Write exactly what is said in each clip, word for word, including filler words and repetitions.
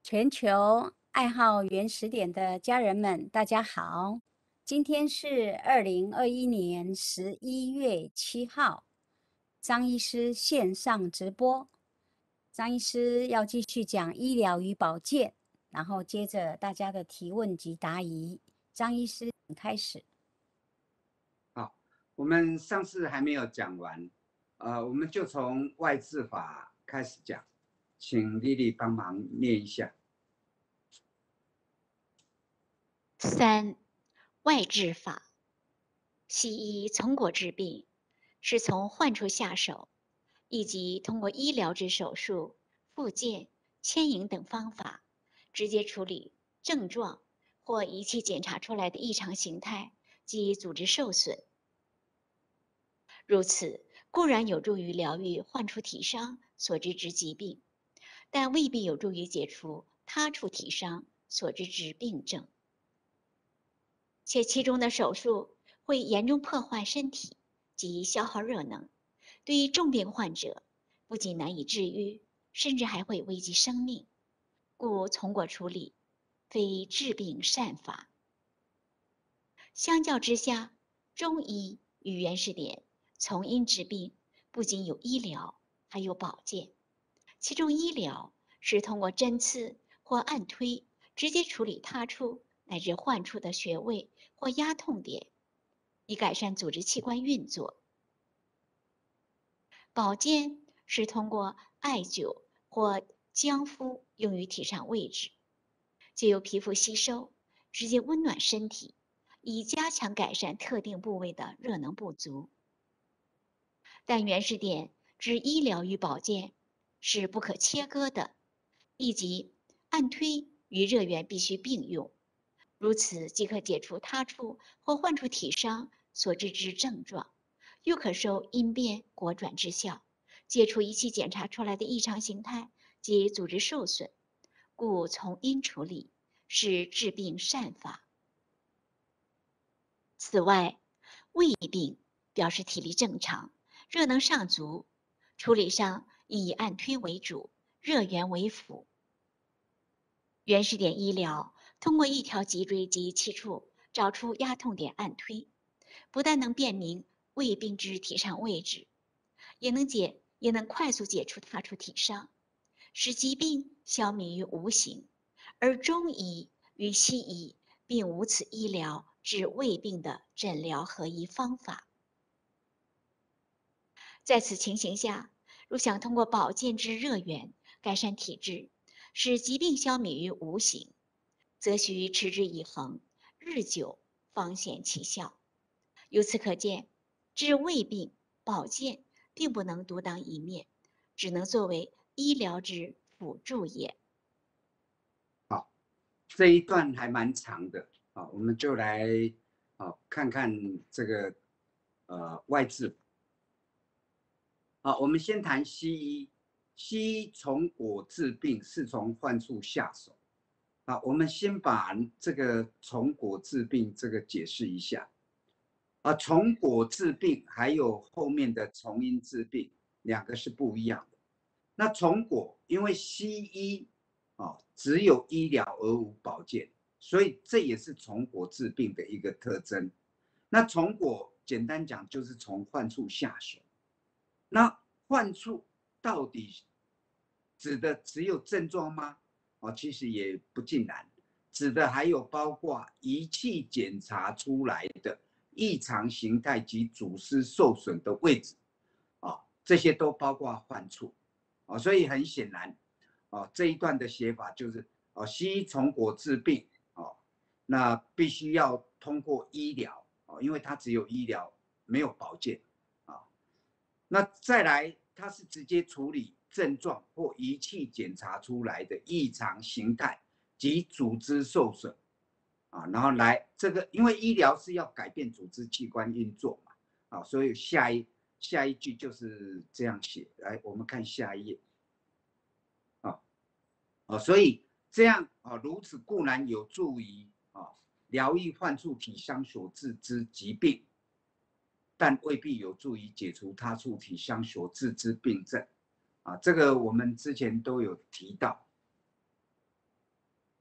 全球爱好原始点的家人们，大家好！今天是二零二一年十一月七号，张医师线上直播。张医师要继续讲医疗与保健，然后接着大家的提问及答疑。张医师，请开始。 好，我们上次还没有讲完，呃，我们就从外治法开始讲，请丽丽帮忙念一下。 三、外治法。西医从果治病，是从患处下手，以及通过医疗之手术、复健、牵引等方法，直接处理症状或仪器检查出来的异常形态及组织受损。如此固然有助于疗愈患处体伤所致之疾病，但未必有助于解除他处体伤所致之病症。且其中的手术会严重破坏身体及消耗热能，对于重病患者不仅难以治愈，甚至还会危及生命，故从果处理非治病善法。相较之下，中医与原始点从因治病不仅有医疗，还有保健。其中医疗是通过针刺或按推直接处理他处乃至患处的穴位或压痛点，以改善组织器官运作。保健是通过艾灸或姜敷用于体上位置，借由皮肤吸收，直接温暖身体，以加强改善特定部位的热能不足。但原始点之医疗与保健是不可切割的，以及按推与热源必须并用，如此即可解除他处或患处体伤所致之症状，又可收因变果转之效，解除仪器检查出来的异常形态及组织受损，故从因处理是治病善法。此外，胃病表示体力正常，热能尚足，处理上应以按推为主，热源为辅。原始点医疗通过一条脊椎及其处找出压痛点按推，不但能辨明胃病之体上位置，也能解也能快速解除他处体伤，使疾病消弭于无形。而中医与西医并无此医疗治胃病的诊疗合一方法。在此情形下，若想通过保健之热源改善体质，使疾病消弭于无形，则需持之以恒，日久方显其效。由此可见，治胃病保健并不能独当一面，只能作为医疗之辅助也。 好，这一段还蛮长的啊，我们就来啊看看这个呃外治法。好，我们先谈西医。西医从果治病是从患处下手。好，我们先把这个从果治病这个解释一下。啊，从果治病还有后面的从因治病，两个是不一样的。那从果，因为西医啊只有医疗而无保健，所以这也是从果治病的一个特征。那从果简单讲就是从患处下手。那患处到底指的只有症状吗？哦，其实也不尽然，指的还有包括仪器检查出来的异常形态及组织受损的位置，啊，这些都包括患处，啊，所以很显然，啊，这一段的写法就是，啊，西医从果治病，啊，那必须要通过医疗，啊，因为它只有医疗没有保健，啊，那再来它是直接处理症状或仪器检查出来的异常形态及组织受损。啊，然后来这个，因为医疗是要改变组织器官运作嘛，啊，所以下一下一句就是这样写。来，我们看下一页。啊，啊，所以这样啊，如此固然有助于啊疗愈患处体伤所致之疾病，但未必有助于解除他处体伤所致之病症。啊，这个我们之前都有提到。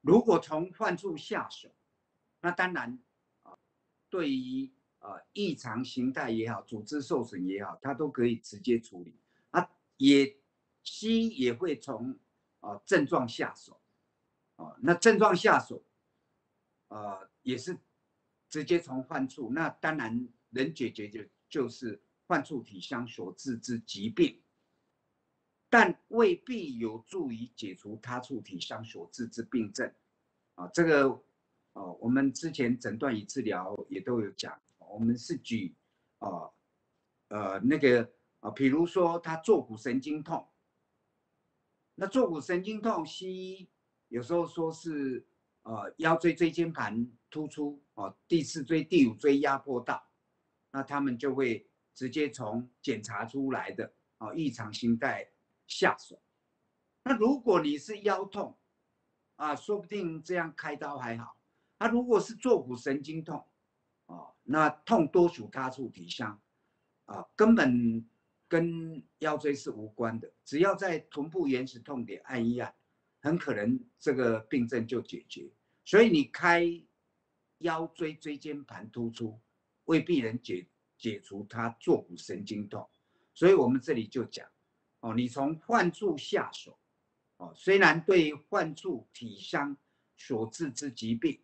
如果从患处下手，那当然啊，对于呃异常形态也好，组织受损也好，它都可以直接处理。啊，也西医也会从啊症状下手，啊，那症状下手，呃，也是直接从患处。那当然能解决的就是患处体香所致之疾病，但未必有助于解除他处体香所致之病症。啊，这个哦，我们之前诊断与治疗也都有讲，我们是举啊呃那个啊，比如说他坐骨神经痛，那坐骨神经痛，西医有时候说是呃腰椎椎间盘突出哦，第四椎、第五椎压迫到，那他们就会直接从检查出来的哦异常形态下手。那如果你是腰痛啊，说不定这样开刀还好。那如果是坐骨神经痛，哦，那痛多属他处体香，啊，根本跟腰椎是无关的，只要在臀部原始痛点按一按，很可能这个病症就解决。所以你开腰椎椎间盘突出，未必能解解除他坐骨神经痛。所以我们这里就讲，哦，你从患处下手。哦，虽然对患处体香所致之疾病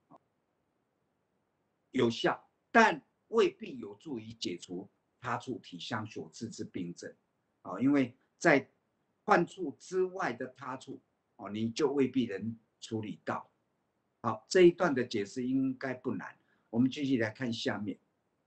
有效，但未必有助于解除他处体香所致之病症。啊，因为在患处之外的他处，哦，你就未必能处理到。好，这一段的解释应该不难。我们继续来看下面。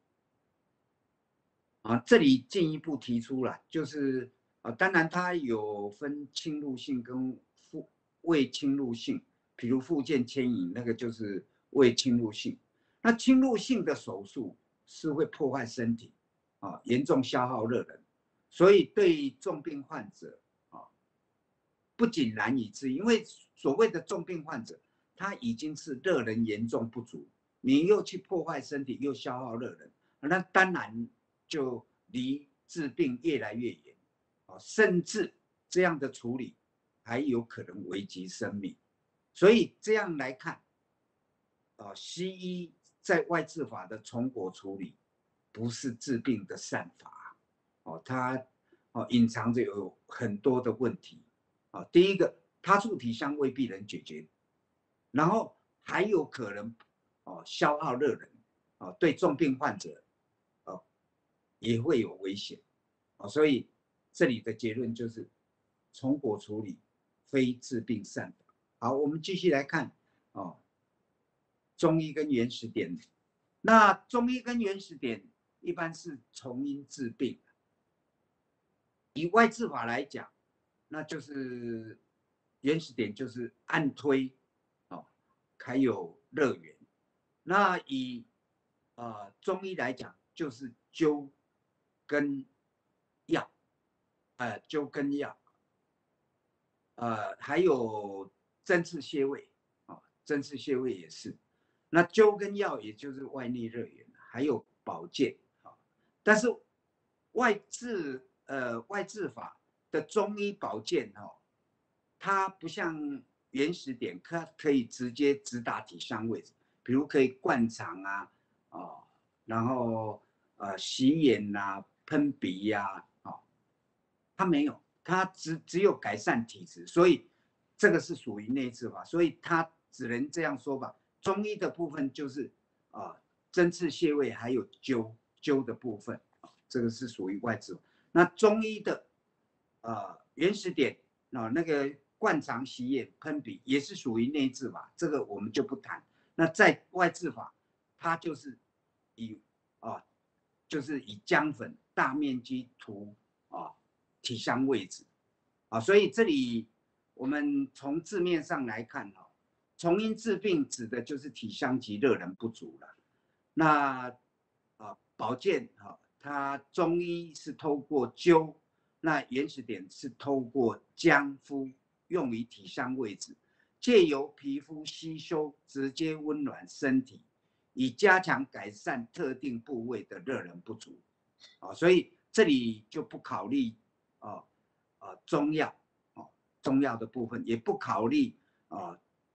啊，这里进一步提出了，就是啊，当然它有分侵入性跟附未侵入性，比如附件牵引那个就是未侵入性。那侵入性的手术是会破坏身体，啊，严重消耗热能，所以对重病患者啊，不仅难以治愈，因为所谓的重病患者，他已经是热能严重不足，你又去破坏身体，又消耗热能，那当然就离治病越来越远，甚至这样的处理还有可能危及生命。所以这样来看，啊，西医在外治法的从果处理不是治病的善法，哦，它哦隐藏着有很多的问题。啊，第一个，他处体香未必能解决，然后还有可能哦消耗热能，啊，对重病患者，哦也会有危险，啊，所以这里的结论就是从果处理非治病善法。好，我们继续来看哦，中医跟原始点。那中医跟原始点一般是从因治病，以外治法来讲，那就是原始点就是按推，哦，还有热源。那以呃中医来讲，就是灸跟药，呃灸跟药，呃还有针刺穴位，啊，针刺穴位也是。那灸跟药也就是外力热源，还有保健，啊，但是外治呃外治法的中医保健哦，它不像原始点，它可以直接直达体香位置，比如可以灌肠啊，哦，然后呃洗眼呐、啊、喷鼻呀、啊，哦，它没有，它只只有改善体质，所以这个是属于内治法，所以它只能这样说吧。中医的部分就是啊、呃、针刺穴位还有灸灸的部分，这个是属于外治法。那中医的呃原始点啊，那个灌肠洗眼喷鼻也是属于内治法，这个我们就不谈。那在外治法，它就是以啊就是以姜粉大面积涂啊体香位置啊，所以这里我们从字面上来看哈，从因治病指的就是体香及热能不足了。那啊保健哈，它中医是透过灸。那原始点是透过姜敷用于体香位置，借由皮肤吸收，直接温暖身体，以加强改善特定部位的热能不足。啊，所以这里就不考虑啊啊中药，啊中药的部分，也不考虑啊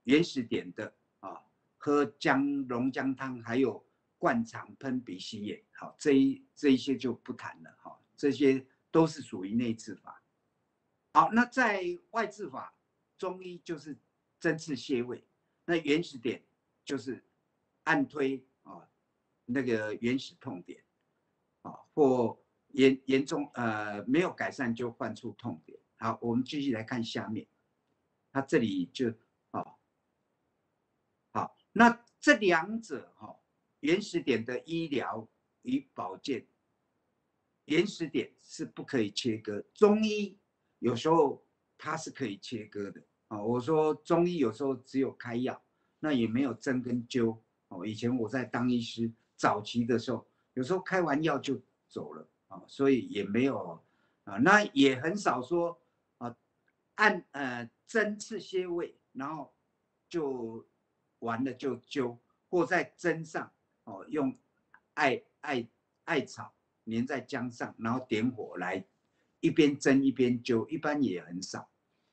原始点的啊，喝姜龙姜汤，还有灌肠喷鼻息液，好，这一这一些就不谈了，哈，这些都是属于内治法。好，那在外治法，中医就是针刺穴位，那原始点就是按推啊，那个原始痛点啊，或严严重呃没有改善就患处痛点。好，我们继续来看下面，它这里就啊，好，那这两者哈，原始点的医疗与保健，原始点是不可以切割，中医有时候它是可以切割的啊。我说中医有时候只有开药，那也没有针跟灸哦。以前我在当医师早期的时候，有时候开完药就走了啊，所以也没有啊，那也很少说啊，按呃针刺穴位，然后就完了就灸，或在针上哦用艾艾艾草粘在姜上，然后点火来一边蒸一边灸，一般也很少。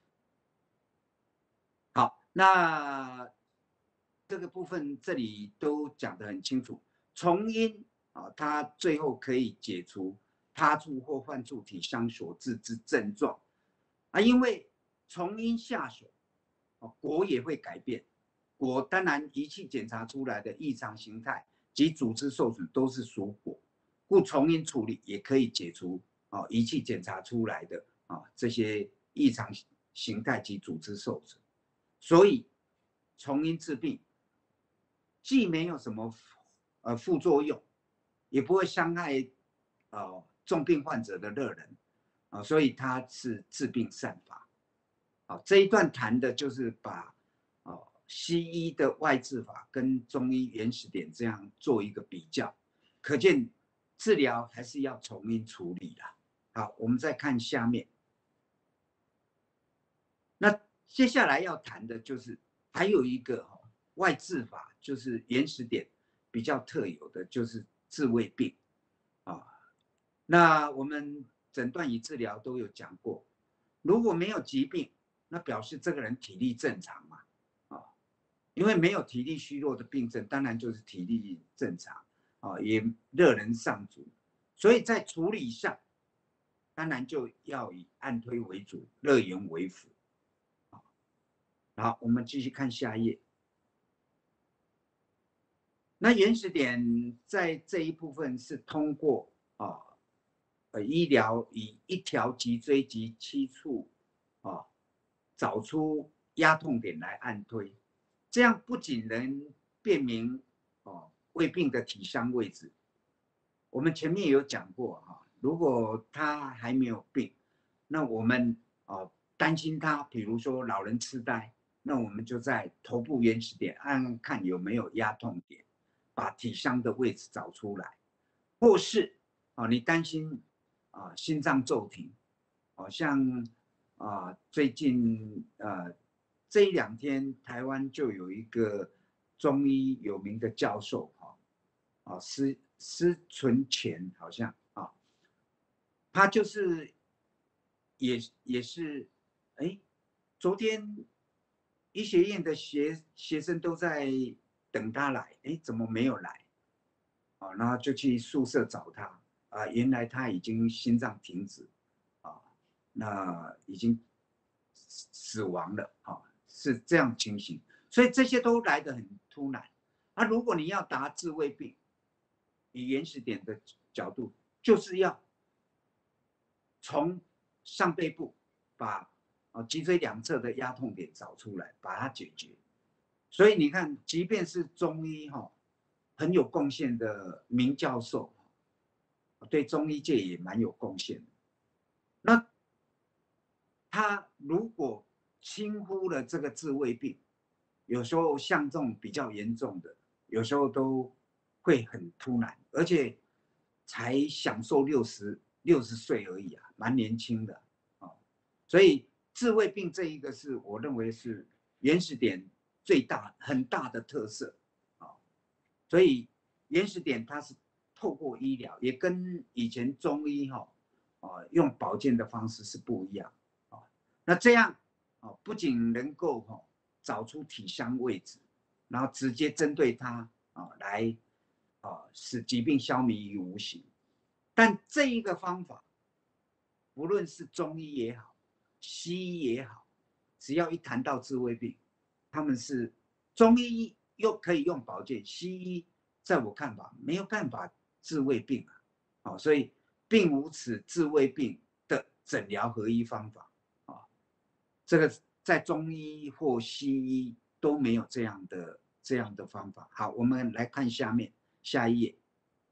好，那这个部分这里都讲得很清楚。从因啊，它最后可以解除他处或患处体伤所致之症状啊，因为从因下手，果也会改变。果当然仪器检查出来的异常形态及组织受损都是属果，故从因处理也可以解除啊仪器检查出来的啊这些异常形态及组织受损。所以从因治病，既没有什么呃副作用，也不会伤害呃重病患者的热忱啊，所以它是治病善法。好，这一段谈的就是把哦西医的外治法跟中医原始点这样做一个比较，可见治疗还是要从因处理啦。好，我们再看下面。那接下来要谈的就是还有一个外治法，就是原始点比较特有的就是治未病啊。那我们诊断与治疗都有讲过，如果没有疾病，那表示这个人体力正常嘛，啊，因为没有体力虚弱的病症，当然就是体力正常啊，也热能上足，所以在处理上，当然就要以按推为主，热源为辅。好，我们继续看下一页。那原始点在这一部分是通过啊，呃，医疗以一条脊椎及七处啊，找出压痛点来按推，这样不仅能辨明哦胃病的体伤位置。我们前面有讲过哈，如果他还没有病，那我们哦担心他，比如说老人痴呆。那我们就在头部原始点按按看有没有压痛点，把体伤的位置找出来，或是啊，你担心啊心脏骤停，好像啊最近呃这一两天台湾就有一个中医有名的教授哈啊施施存前好像啊，他就是也也是哎昨天。医学院的学学生都在等他来，哎，怎么没有来？啊，然后就去宿舍找他，啊，原来他已经心脏停止，啊，那已经死亡了，啊，是这样情形，所以这些都来得很突然。啊，如果你要达治未病，以原始点的角度，就是要从上背部把啊脊椎两侧的压痛点找出来，把它解决。所以你看，即便是中医哈，很有贡献的名教授，对中医界也蛮有贡献的。那他如果轻忽了这个治未病，有时候像这种比较严重的，有时候都会很突然，而且才享受六十六十岁而已啊，蛮年轻的啊。所以治未病这一个是我认为是原始点最大很大的特色啊。所以原始点它是透过医疗，也跟以前中医哈啊用保健的方式是不一样啊。那这样啊，不仅能够哈找出体香位置，然后直接针对它啊来啊使疾病消弭于无形。但这一个方法，不论是中医也好，西医也好，只要一谈到治胃病，他们是中医又可以用保健，西医在我看法没有办法治胃病啊，哦，所以并无此治胃病的诊疗合一方法啊，这个在中医或西医都没有这样的这样的方法。好，我们来看下面下一页。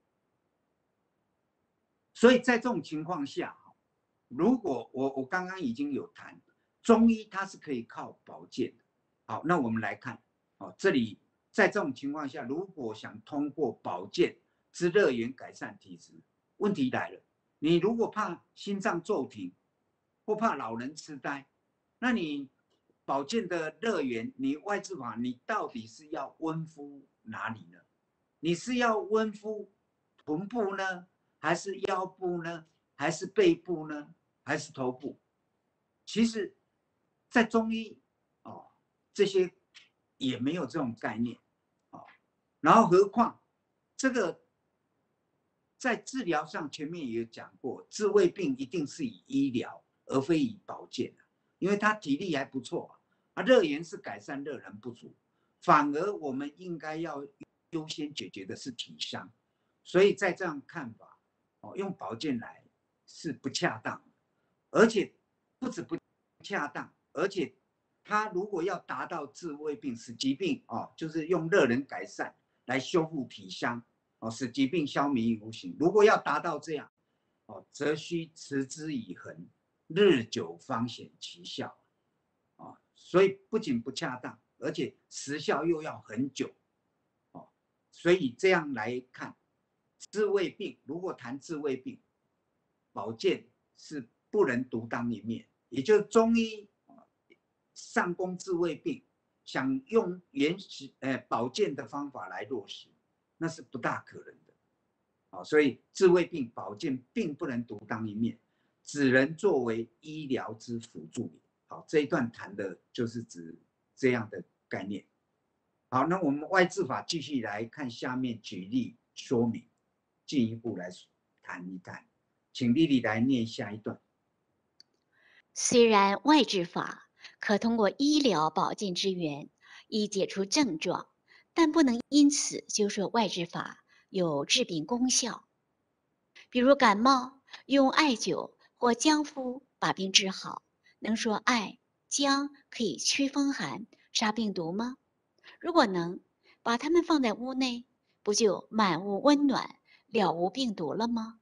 所以在这种情况下，如果我我刚刚已经有谈，中医它是可以靠保健的。好，那我们来看，哦，这里在这种情况下，如果想通过保健之热源改善体质，问题来了，你如果怕心脏骤停，或怕老人痴呆，那你保健的热源，你外治法，你到底是要温敷哪里呢？你是要温敷臀部呢，还是腰部呢，还是背部呢，还是头部？其实，在中医哦，这些也没有这种概念哦。然后何况这个在治疗上前面也有讲过，治胃病一定是以医疗而非以保健的，因为他体力还不错啊，热源是改善热能不足，反而我们应该要优先解决的是体伤，所以在这样看法，哦，用保健来是不恰当的，而且不止不恰当，而且他如果要达到治胃病、使疾病哦，就是用热能改善来修复体伤哦，使疾病消弭于无形。如果要达到这样哦，则需持之以恒，日久方显其效哦。所以不仅不恰当，而且时效又要很久哦。所以这样来看，治胃病如果谈治胃病，保健是不能独当一面，也就是中医上攻治胃病，想用原始呃保健的方法来落实，那是不大可能的。好，所以治胃病保健并不能独当一面，只能作为医疗之辅助。好，这一段谈的就是指这样的概念。好，那我们外治法继续来看下面举例说明，进一步来谈一谈。请丽丽来念下一段。 虽然外治法可通过医疗保健之源以解除症状，但不能因此就说外治法有治病功效。比如感冒，用艾灸或姜敷把病治好，能说艾、姜可以驱风寒、杀病毒吗？如果能，把它们放在屋内，不就满屋温暖，了无病毒了吗？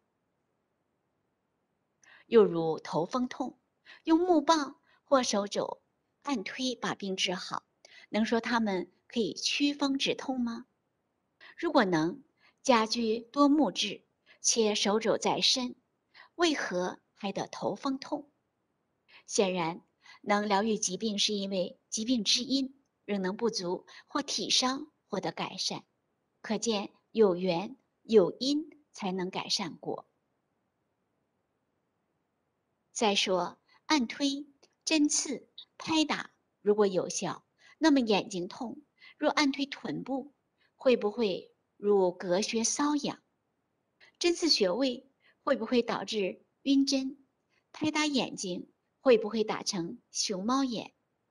又如头风痛，用木棒或手肘按推把病治好，能说它们可以驱风止痛吗？如果能，家居多木质，且手肘在身，为何还得头风痛？显然，能疗愈疾病是因为疾病之因仍能不足或体伤获得改善，可见有缘有因才能改善果。再说，按推、针刺、拍打如果有效，那么眼睛痛，若按推臀部，会不会如隔靴搔痒？针刺穴位会不会导致晕针？拍打眼睛会不会打成熊猫眼？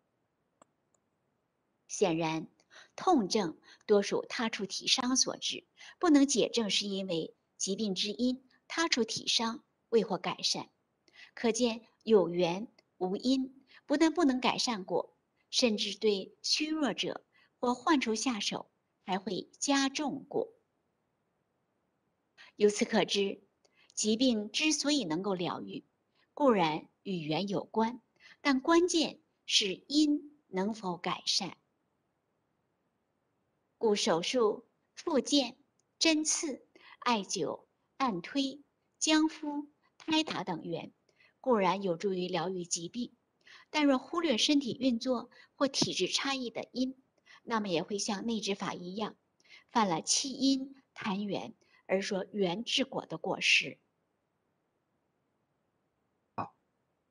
显然，痛症多属他处体伤所致，不能解症是因为疾病之因他处体伤未获改善。可见有缘无因，不但不能改善果，甚至对虚弱者或患处下手，还会加重果。由此可知，疾病之所以能够疗愈，固然与缘有关，但关键是因能否改善。故手术、复健、针刺、艾灸、按推、姜敷、拍打等源，固然有助于疗愈疾病，但若忽略身体运作或体质差异的因，那么也会像内治法一样，犯了弃因谈缘而说缘治果的过失。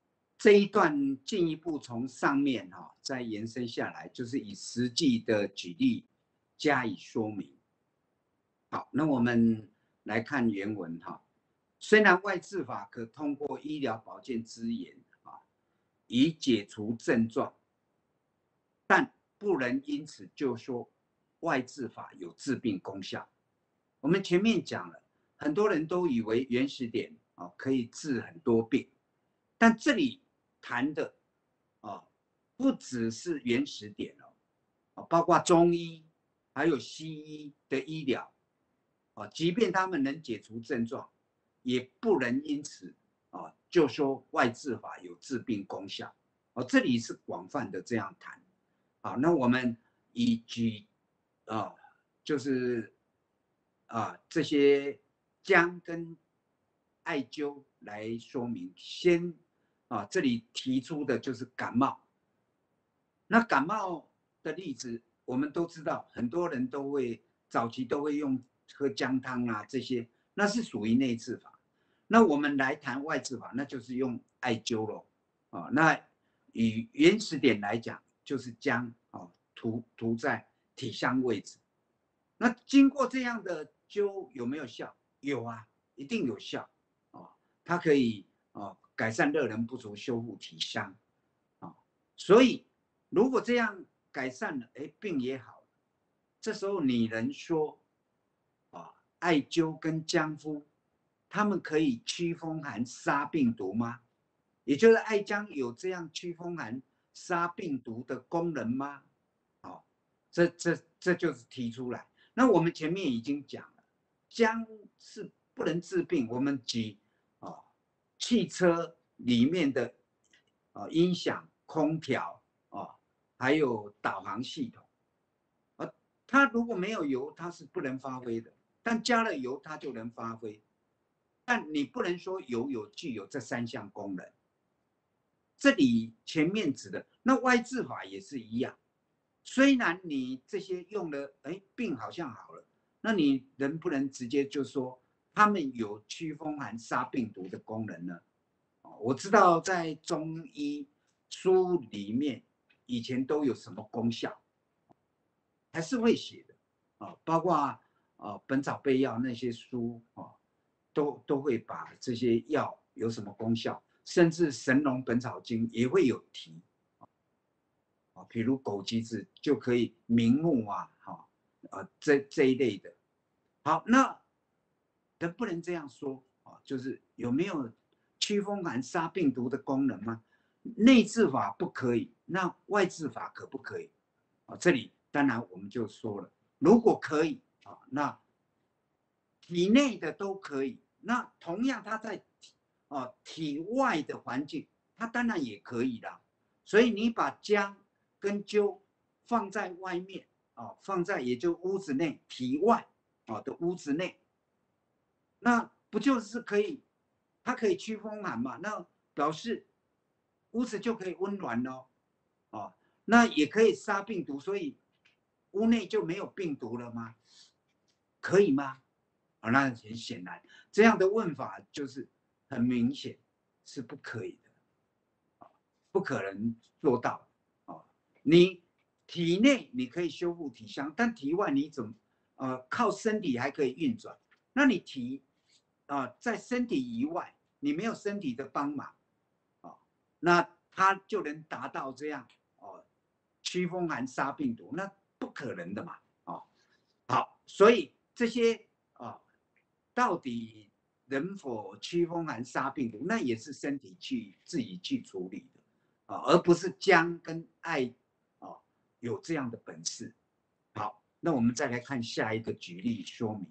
这一段进一步从上面哈、哦、再延伸下来，就是以实际的举例加以说明。好，那我们来看原文哈、哦。虽然外治法可通过医疗保健资源啊，以解除症状，但不能因此就说外治法有治病功效。我们前面讲了，很多人都以为原始点啊可以治很多病，但这里谈的啊不只是原始点哦，包括中医还有西医的医疗啊，即便他们能解除症状，也不能因此啊就说外治法有治病功效。哦，这里是广泛的这样谈。好，那我们以举啊，就是啊这些姜跟艾灸来说明。先啊，这里提出的就是感冒。那感冒的例子，我们都知道，很多人都会早期都会用喝姜汤啊，这些那是属于内治法。那我们来谈外治法，那就是用艾灸咯。啊，那以原始点来讲，就是姜啊涂涂在体香位置。那经过这样的灸有没有效？有啊，一定有效啊。它可以啊改善热能不足，修复体香啊。所以如果这样改善了，哎，病也好了，这时候你能说啊艾灸跟姜敷他们可以驱风寒杀病毒吗？也就是艾姜有这样驱风寒杀病毒的功能吗？哦，这这这就是提出来。那我们前面已经讲了，姜是不能治病。我们举啊、哦，汽车里面的啊、哦、音响、空调啊、哦，还有导航系统，啊、哦，它如果没有油，它是不能发挥的。但加了油，它就能发挥。但你不能说油有具有这三项功能。这里前面指的那外治法也是一样，虽然你这些用了，哎，病好像好了，那你能不能直接就说他们有驱风寒杀病毒的功能呢？我知道在中医书里面以前都有什么功效，还是会写的啊，包括啊《本草备药》那些书啊，都都会把这些药有什么功效。甚至《神农本草经》也会有提，啊，比如枸杞子就可以明目啊，哈，啊，这这一类的。好，那能不能这样说啊？就是有没有驱风寒杀病毒的功能吗？内治法不可以，那外治法可不可以？啊，这里当然我们就说了，如果可以啊，那体内的都可以。那同样它在啊体外的环境，它当然也可以啦。所以你把姜跟灸放在外面啊，放在也就屋子内体外啊的屋子内，那不就是可以？它可以驱风寒嘛？那表示屋子就可以温暖咯，啊，那也可以杀病毒，所以屋内就没有病毒了吗？可以吗？啊，那很显然，这样的问法就是很明显是不可以的，不可能做到啊。你体内你可以修复体香，但体外你怎么呃靠身体还可以运转？那你体啊、呃、在身体以外，你没有身体的帮忙啊，那它就能达到这样哦驱风寒杀病毒，那不可能的嘛啊。好，所以这些啊。到底能否驱风寒杀病毒，那也是身体去自己去处理的啊，而不是姜跟艾啊有这样的本事。好，那我们再来看下一个举例说明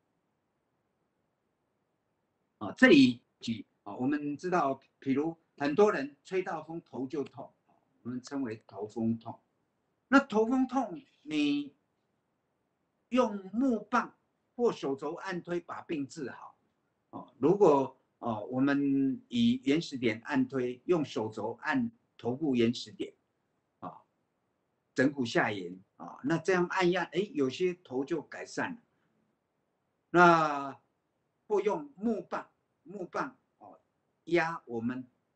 啊，这里举啊，我们知道，比如很多人吹到风头就痛，我们称为头风痛。那头风痛，你用木棒或手肘按推把病治好。哦，如果哦，我们以原始点按推，用手肘按头部原始点，啊，枕骨下沿啊，那这样按压，哎，有些头就改善了。那或用木棒，木棒哦压我们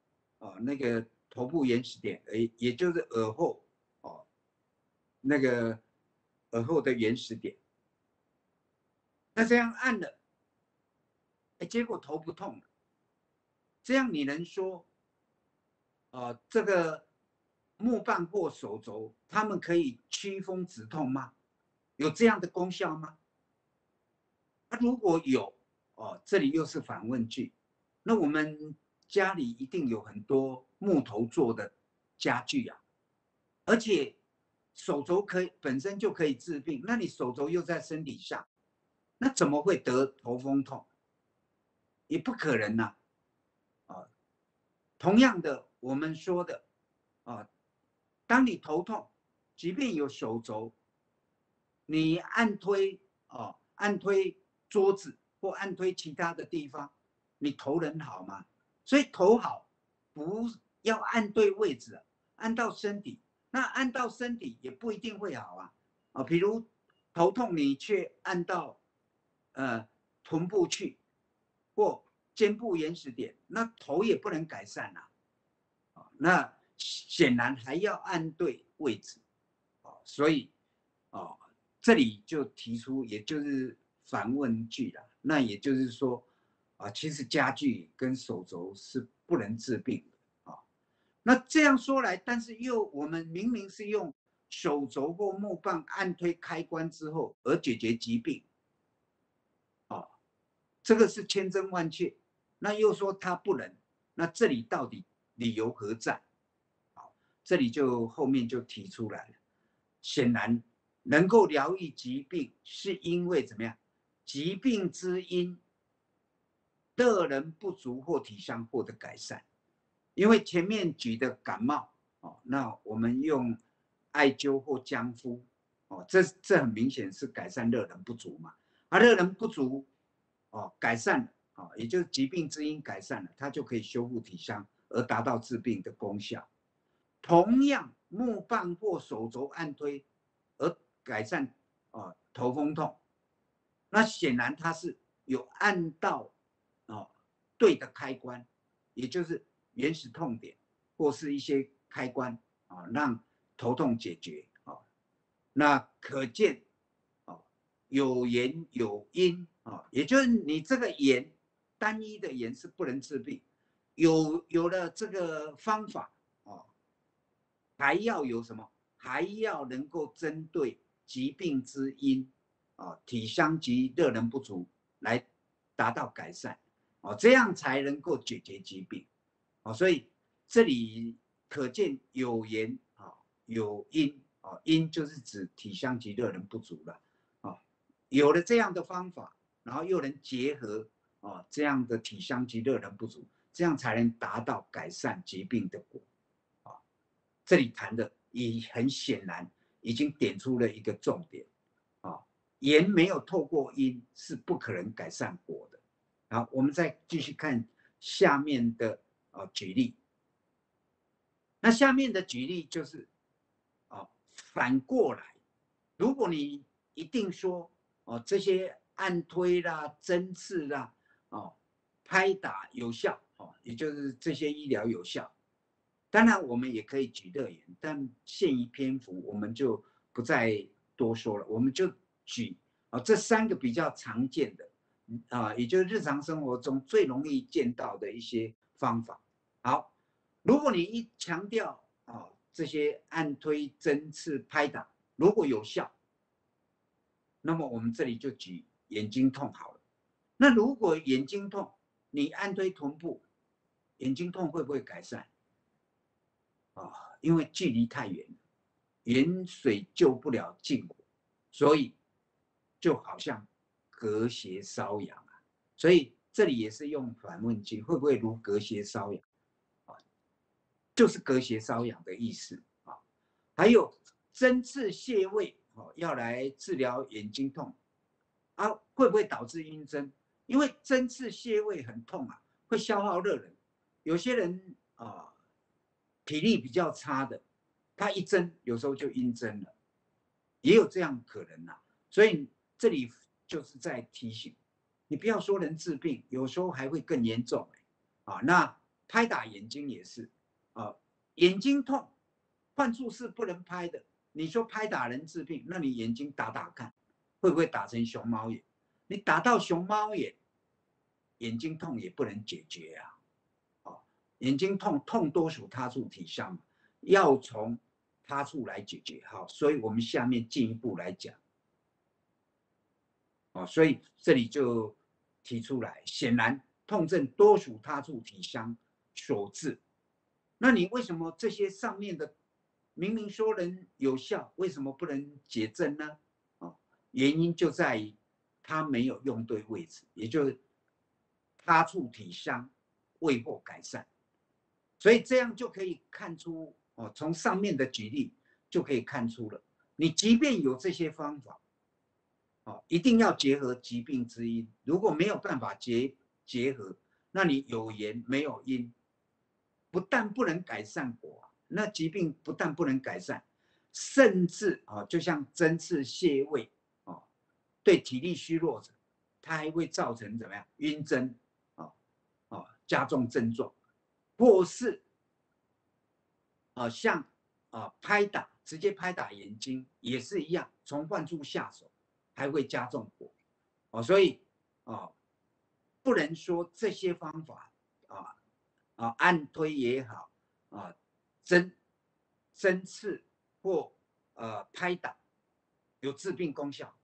哦那个头部原始点，诶，也就是耳后哦那个耳后的原始点。那这样按了，哎，结果头不痛了，这样你能说，呃，这个木棒或手肘，它们可以驱风止痛吗？有这样的功效吗？啊，如果有，哦，这里又是反问句。那我们家里一定有很多木头做的家具啊，而且手肘可以本身就可以治病，那你手肘又在身体上，那怎么会得头风痛？也不可能呐、啊，啊，同样的，我们说的啊，当你头痛，即便有手肘，你按推啊，按推桌子或按推其他的地方，你头能好吗？所以头好不要按对位置，按到身体，那按到身体也不一定会好啊。啊，比如头痛你却按到呃臀部去或肩部原始点，那头也不能改善啊。啊，那显然还要按对位置。啊，所以哦，这里就提出，也就是反问句了。那也就是说，啊，其实家具跟手肘是不能治病的啊。那这样说来，但是又我们明明是用手肘或木棒按推开关之后而解决疾病，啊，这个是千真万确。那又说它不能，那这里到底理由何在？好，这里就后面就提出来了。显然，能够疗愈疾病，是因为怎么样？疾病之因，热能不足或体伤获得改善。因为前面举的感冒，哦，那我们用艾灸或姜敷，哦，这这很明显是改善热能不足嘛。而热能不足，哦，改善了，哦，也就是疾病之因改善了，它就可以修复体伤，而达到治病的功效。同样，木棒或手肘按推而改善啊头风痛，那显然它是有按到啊对的开关，也就是原始痛点或是一些开关啊，让头痛解决啊。那可见啊有言有因啊，也就是你这个言单一的言是不能治病，有有了这个方法啊。还要有什么？还要能够针对疾病之因啊，体伤及热能不足来达到改善啊，这样才能够解决疾病啊。所以这里可见有言啊，有因啊，因就是指体伤及热能不足了啊。有了这样的方法，然后又能结合啊这样的体伤及热能不足，这样才能达到改善疾病的果。这里谈的也很显然，已经点出了一个重点啊，言没有透过因是不可能改善果的。好，我们再继续看下面的啊举例。那下面的举例就是啊，反过来，如果你一定说哦这些按推啦、针刺啦、哦拍打有效哦，也就是这些医疗有效。当然，我们也可以举乐言，但限于篇幅，我们就不再多说了。我们就举啊这三个比较常见的啊，也就是日常生活中最容易见到的一些方法。好，如果你一强调啊这些按推、针刺、拍打如果有效，那么我们这里就举眼睛痛好了。那如果眼睛痛，你按推臀部，眼睛痛会不会改善？啊，因为距离太远了，远水救不了近火，所以就好像隔靴搔痒啊。所以这里也是用反问句，会不会如隔靴搔痒啊？就是隔靴搔痒的意思啊。还有针刺穴位，哦，要来治疗眼睛痛啊，会不会导致晕针？因为针刺穴位很痛啊，会消耗热能。有些人啊，体力比较差的，他一针有时候就晕针了，也有这样可能啊。所以这里就是在提醒你，不要说能治病，有时候还会更严重啊。那拍打眼睛也是眼睛痛，患处是不能拍的。你说拍打能治病，那你眼睛打打看，会不会打成熊猫眼？你打到熊猫眼，眼睛痛也不能解决啊。哦，眼睛痛痛多属他处体相，要从他处来解决。好，所以我们下面进一步来讲。哦，所以这里就提出来，显然痛症多属他处体相所致。那你为什么这些上面的明明说能有效，为什么不能解症呢？哦，原因就在于它没有用对位置，也就是他处体相未获改善。所以这样就可以看出，哦，从上面的举例就可以看出了，你即便有这些方法，哦，一定要结合疾病之因。如果没有办法结结合，那你有言没有因，不但不能改善果，那疾病不但不能改善，甚至啊、哦，就像针刺穴位哦，对体力虚弱者，它还会造成怎么样晕针啊、哦哦、加重症状，或是啊、呃、像啊、呃、拍打直接拍打眼睛也是一样，从患处下手还会加重果。哦，所以啊、哦，不能说这些方法啊啊按推也好啊，针针刺或呃拍打有治病功效。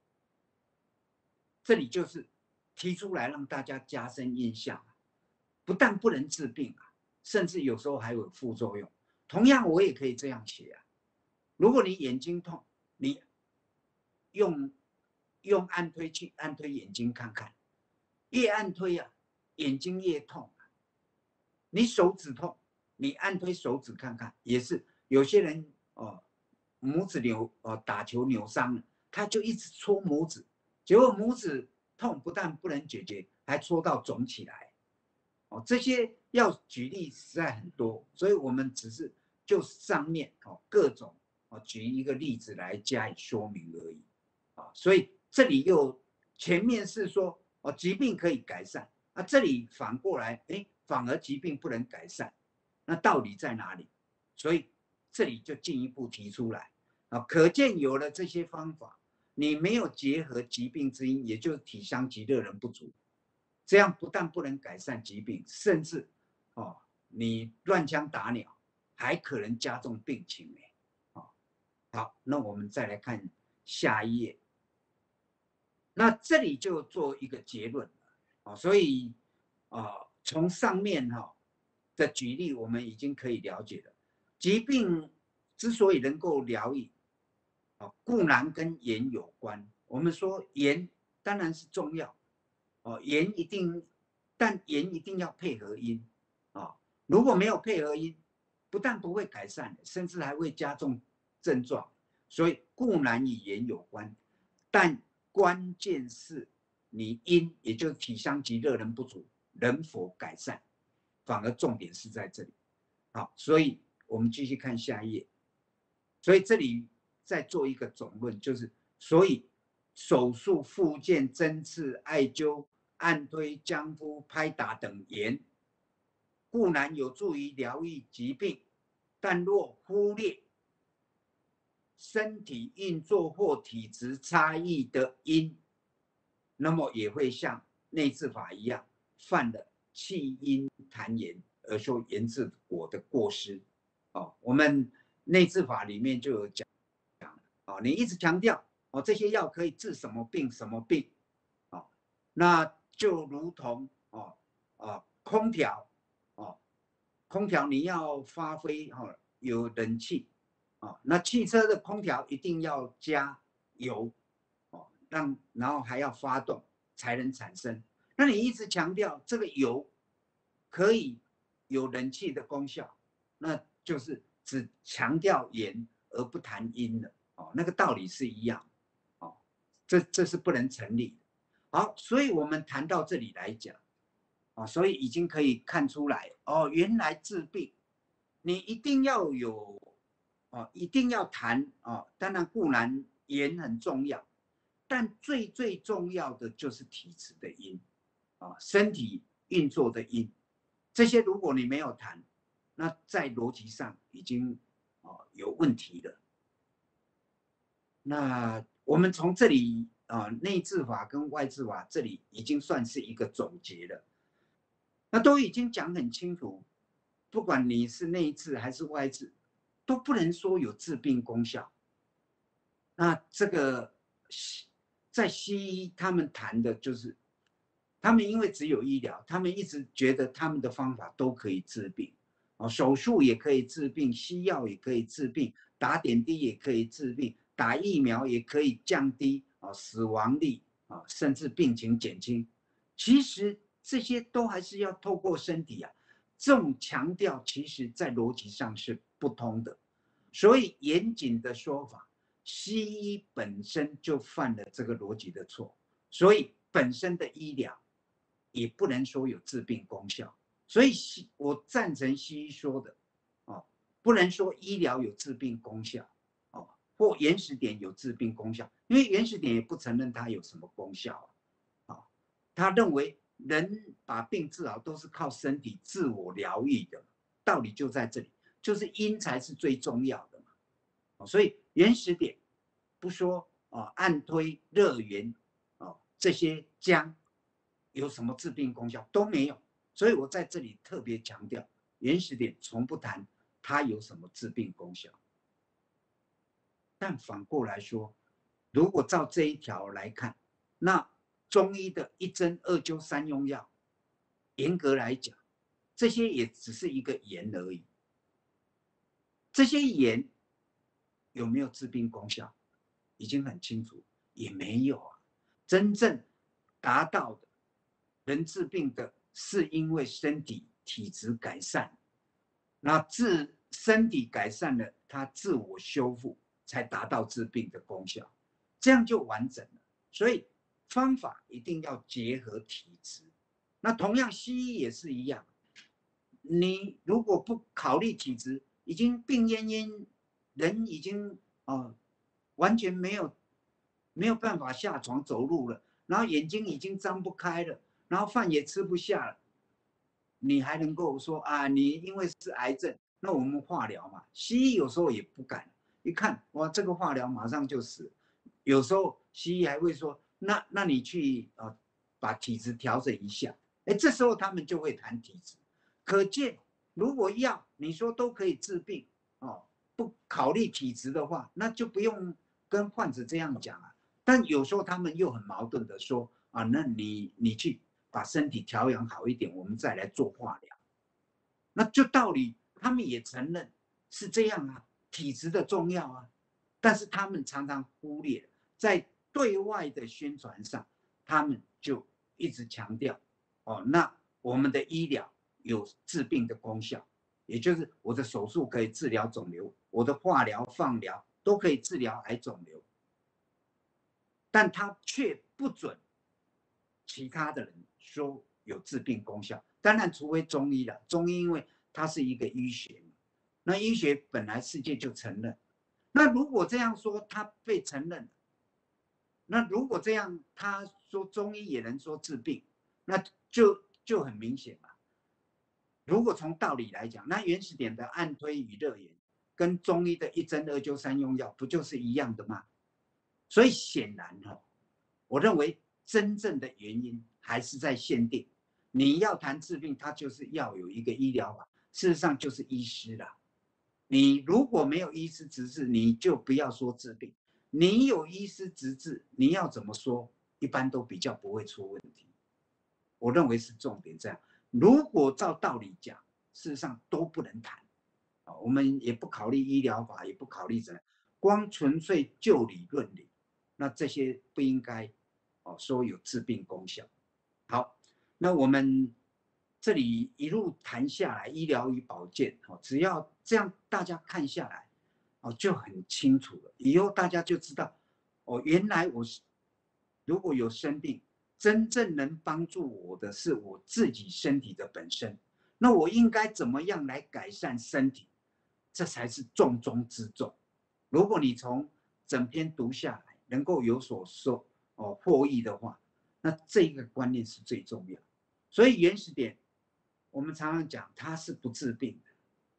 这里就是提出来让大家加深印象，不但不能治病啊，甚至有时候还有副作用。同样，我也可以这样写啊。如果你眼睛痛，你用用按推去按推眼睛看看。越按推啊，眼睛越痛。你手指痛，你按推手指看看，也是有些人哦，拇指扭哦打球扭伤了，他就一直搓拇指，结果拇指痛不但不能解决，还搓到肿起来。哦，这些要举例实在很多，所以我们只是就上面哦各种哦举一个例子来加以说明而已。啊，所以这里又前面是说哦疾病可以改善，啊这里反过来，哎反而疾病不能改善，那道理在哪里？所以这里就进一步提出来啊，可见有了这些方法，你没有结合疾病之因，也就是体相极热能不足，这样不但不能改善疾病，甚至哦你乱枪打鸟，还可能加重病情呢。哦，好，那我们再来看下一页。那这里就做一个结论啊，所以啊，从上面哈的举例，我们已经可以了解了，疾病之所以能够疗愈，啊，固然跟盐有关。我们说盐当然是重要，哦，盐一定，但盐一定要配合阴啊，如果没有配合阴，不但不会改善，甚至还会加重症状。所以固然与盐有关，但关键是你阴，也就是体相极热能不足，能否改善，反而重点是在这里。好，所以我们继续看下一页。所以这里再做一个总论，就是所以手术、复健、针刺、艾灸、按推、姜敷、拍打等盐，固然有助于疗愈疾病，但若忽略身体运作或体质差异的因，那么也会像内治法一样，犯了弃因谈盐而受盐治果的过失。哦，我们内治法里面就有讲，哦，你一直强调哦，这些药可以治什么病什么病，哦，那就如同哦哦空调，哦空调你要发挥哦有冷气。哦，那汽车的空调一定要加油，哦，让然后还要发动才能产生。那你一直强调这个油可以有冷气的功效，那就是只强调盐而不谈阴了。哦，那个道理是一样。哦，这这是不能成立的。好，所以我们谈到这里来讲，哦，所以已经可以看出来，哦，原来治病你一定要有。哦，一定要谈哦，当然固然盐很重要，但最最重要的就是体质的因，啊，身体运作的因，这些如果你没有谈， 那在逻辑上已经哦有问题了。那我们从这里啊、呃，内治法跟外治法这里已经算是一个总结了。那都已经讲很清楚，不管你是内治还是外治，都不能说有治病功效。那这个在西医他们谈的就是，他们因为只有医疗，他们一直觉得他们的方法都可以治病，哦，手术也可以治病，西药也可以治病，打点滴也可以治病，打疫苗也可以降低啊死亡率啊，甚至病情减轻。其实这些都还是要透过身体啊，这种强调其实在逻辑上是不通的。所以严谨的说法，西医本身就犯了这个逻辑的错，所以本身的医疗也不能说有治病功效。所以我赞成西医说的，哦，不能说医疗有治病功效，哦，或原始点有治病功效，因为原始点也不承认它有什么功效啊，哦，他认为人把病治好都是靠身体自我疗愈的，道理就在这里，就是因才是最重要的嘛。所以原始点不说啊，按推热源啊这些姜有什么治病功效都没有，所以我在这里特别强调，原始点从不谈它有什么治病功效。但反过来说，如果照这一条来看，那中医的一针二灸三用药，严格来讲，这些也只是一个盐而已。这些盐有没有治病功效，已经很清楚，也没有啊。真正达到的人治病的，是因为身体体质改善，那治身体改善了，它自我修复，才达到治病的功效，这样就完整了。所以方法一定要结合体质。那同样西医也是一样，你如果不考虑体质，已经病恹恹，人已经哦完全没有没有办法下床走路了，然后眼睛已经张不开了，然后饭也吃不下了，你还能够说啊，你因为是癌症，那我们化疗嘛？西医有时候也不敢，一看哇，这个化疗马上就死。有时候西医还会说，那那你去啊，把体质调整一下。哎，这时候他们就会谈体质。可见，如果药你说都可以治病哦，不考虑体质的话，那就不用跟患者这样讲啊。但有时候他们又很矛盾的说啊，那你你去把身体调养好一点，我们再来做化疗。那就道理他们也承认是这样啊，体质的重要啊，但是他们常常忽略，在对外的宣传上，他们就一直强调哦，那我们的医疗有治病的功效，也就是我的手术可以治疗肿瘤，我的化疗、放疗都可以治疗癌肿瘤，但他却不准其他的人说有治病功效。当然，除非中医了，中医因为它是一个医学，那医学本来世界就承认。那如果这样说，它被承认，那如果这样，他说中医也能说治病，那就就很明显嘛。如果从道理来讲，那原始点的按推与热源，跟中医的一针二灸三用药，不就是一样的吗？所以显然哈、哦，我认为真正的原因还是在限定。你要谈治病，它就是要有一个医疗法，事实上就是医师啦。你如果没有医师执照，你就不要说治病。你有医师执照，你要怎么说，一般都比较不会出问题。我认为是重点这样。如果照道理讲，事实上都不能谈。我们也不考虑医疗法，也不考虑怎样，光纯粹就理论理，那这些不应该哦说有治病功效。好，那我们这里一路谈下来，医疗与保健，只要这样大家看下来，哦就很清楚了。以后大家就知道，哦原来我是如果有生病，真正能帮助我的是我自己身体的本身。那我应该怎么样来改善身体？这才是重中之重。如果你从整篇读下来，能够有所收哦获益的话，那这个观念是最重要。所以原始点，我们常常讲它是不治病的，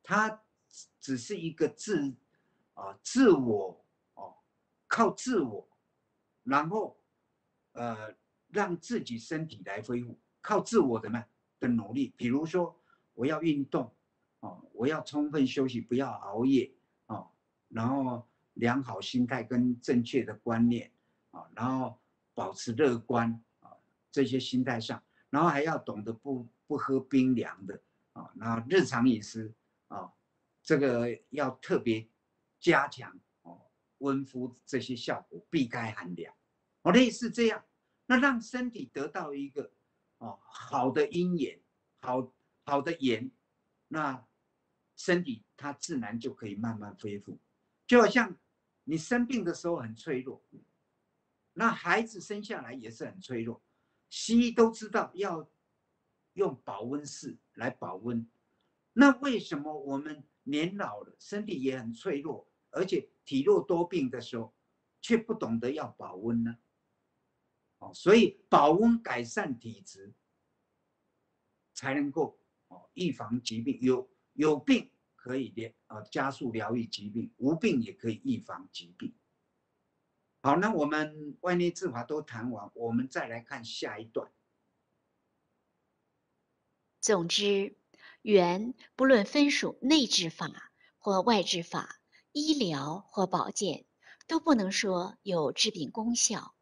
它只是一个自啊自我哦，靠自我，然后呃让自己身体来恢复，靠自我的嘛的努力。比如说我要运动哦，我要充分休息，不要熬夜哦，然后良好心态跟正确的观念啊，然后保持乐观啊，这些心态上，然后还要懂得不不喝冰凉的啊，然后日常饮食啊，这个要特别加强哦，温敷这些效果，避开寒凉，哦，类似这样，那让身体得到一个哦好的阴炎，好好的炎，那身体它自然就可以慢慢恢复，就好像你生病的时候很脆弱，那孩子生下来也是很脆弱，西医都知道要用保温室来保温，那为什么我们年老了，身体也很脆弱，而且体弱多病的时候，却不懂得要保温呢？哦，所以保温改善体质，才能够哦预防疾病。有有病可以疗啊加速疗愈疾病，无病也可以预防疾病。好，那我们外内治法都谈完，我们再来看下一段。 总之，元不论分属内治法或外治法、医疗或保健，都不能说有治病功效。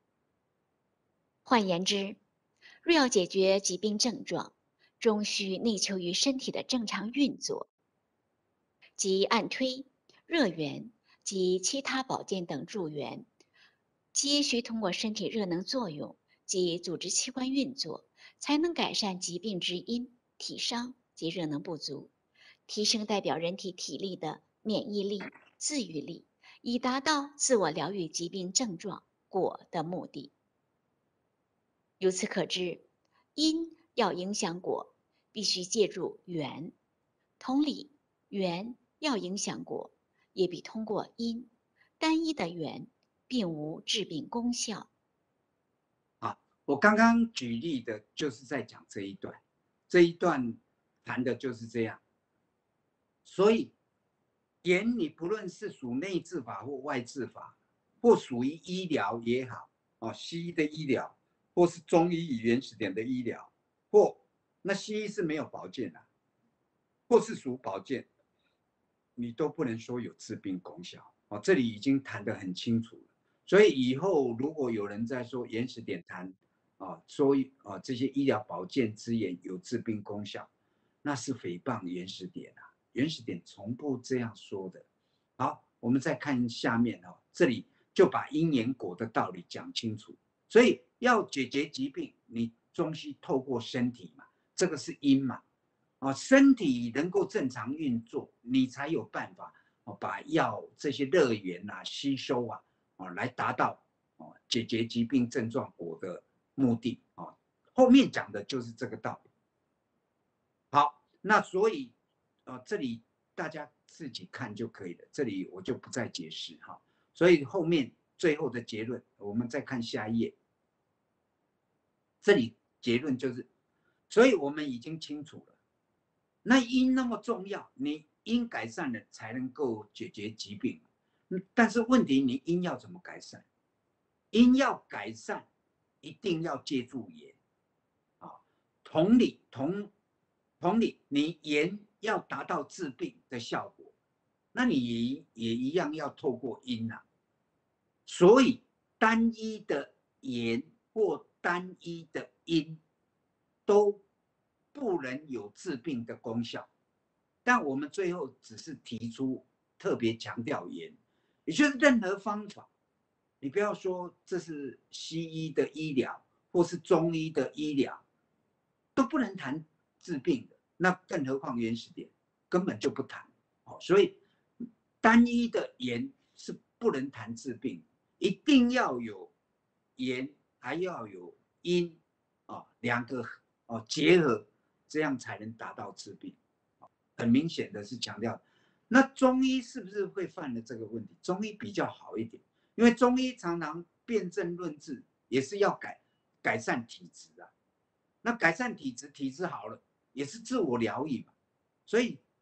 换言之，若要解决疾病症状，终需内求于身体的正常运作，即按推、热源及其他保健等助缘，皆需通过身体热能作用及组织器官运作，才能改善疾病之因、体伤及热能不足，提升代表人体体力的免疫力、自愈力，以达到自我疗愈疾病症状果的目的。由此可知，因要影响果，必须借助缘。同理，缘要影响果，也必通过因。单一的缘并无治病功效。 啊，我刚刚举例的就是在讲这一段，这一段谈的就是这样。所以，言你不论是属内治法或外治法，或属于医疗也好，哦，西医的医疗，或是中医与原始点的医疗，或那西医是没有保健的、啊，或是属保健，你都不能说有治病功效。哦，这里已经谈得很清楚了。所以以后如果有人在说原始点谈，啊，说啊这些医疗保健资源有治病功效，那是诽谤原始点啊。原始点从不这样说的。好，我们再看下面哦，这里就把因缘果的道理讲清楚。所以要解决疾病，你终须透过身体嘛，这个是因嘛。啊，身体能够正常运作，你才有办法哦把药这些热源啊吸收啊，哦来达到哦解决疾病症状果的目的啊。后面讲的就是这个道理。好，那所以呃这里大家自己看就可以了，这里我就不再解释哈。所以后面最后的结论，我们再看下一页。这里结论就是，所以我们已经清楚了。那因那么重要，你因改善了才能够解决疾病。但是问题，你因要怎么改善？因要改善，一定要借助盐啊。同理，同同理，你盐要达到治病的效果，那你也一样要透过因啊。所以单一的盐或单一的因都不能有治病的功效。但我们最后只是提出特别强调盐，也就是任何方法，你不要说这是西医的医疗或是中医的医疗，都不能谈治病的，那更何况原始点根本就不谈。所以单一的盐是不能谈治病，一定要有盐，还要有因啊，两个哦结合，这样才能达到治病。很明显的是强调，那中医是不是会犯了这个问题？中医比较好一点，因为中医常常辨证论治，也是要改改善体质啊。那改善体质，体质好了，也是自我疗愈嘛。所以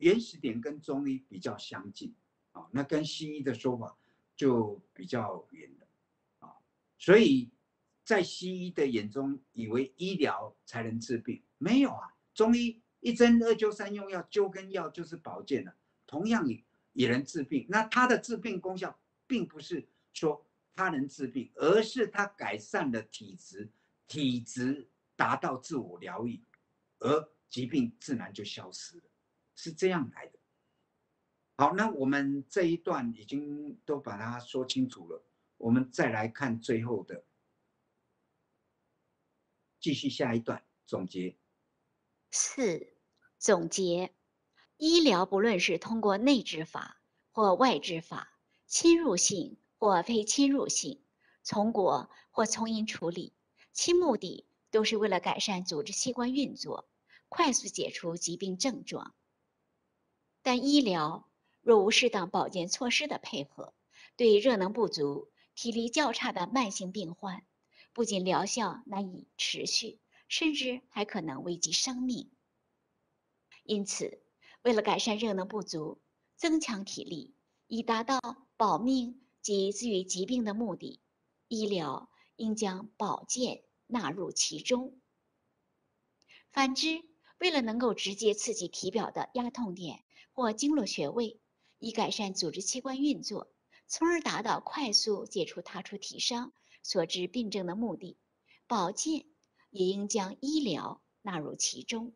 原始点跟中医比较相近啊，那跟西医的说法就比较远了啊。所以在西医的眼中，以为医疗才能治病，没有啊，中医一针二灸三用药，灸跟药就是保健了，同样也也能治病。那它的治病功效，并不是说它能治病，而是它改善了体质，体质达到自我疗愈，而疾病自然就消失了，是这样来的。好，那我们这一段已经都把它说清楚了，我们再来看最后的，继续下一段总结。 四、总结：医疗不论是通过内治法或外治法，侵入性或非侵入性，从果或从因处理，其目的都是为了改善组织器官运作，快速解除疾病症状。但医疗若无适当保健措施的配合，对热能不足、体力较差的慢性病患，不仅疗效难以持续，甚至还可能危及生命。因此，为了改善热能不足、增强体力，以达到保命及治愈疾病的目的，医疗应将保健纳入其中。反之，为了能够直接刺激体表的压痛点或经络穴位，以改善组织器官运作，从而达到快速解除他处体伤所致病症的目的，保健也应将医疗纳入其中。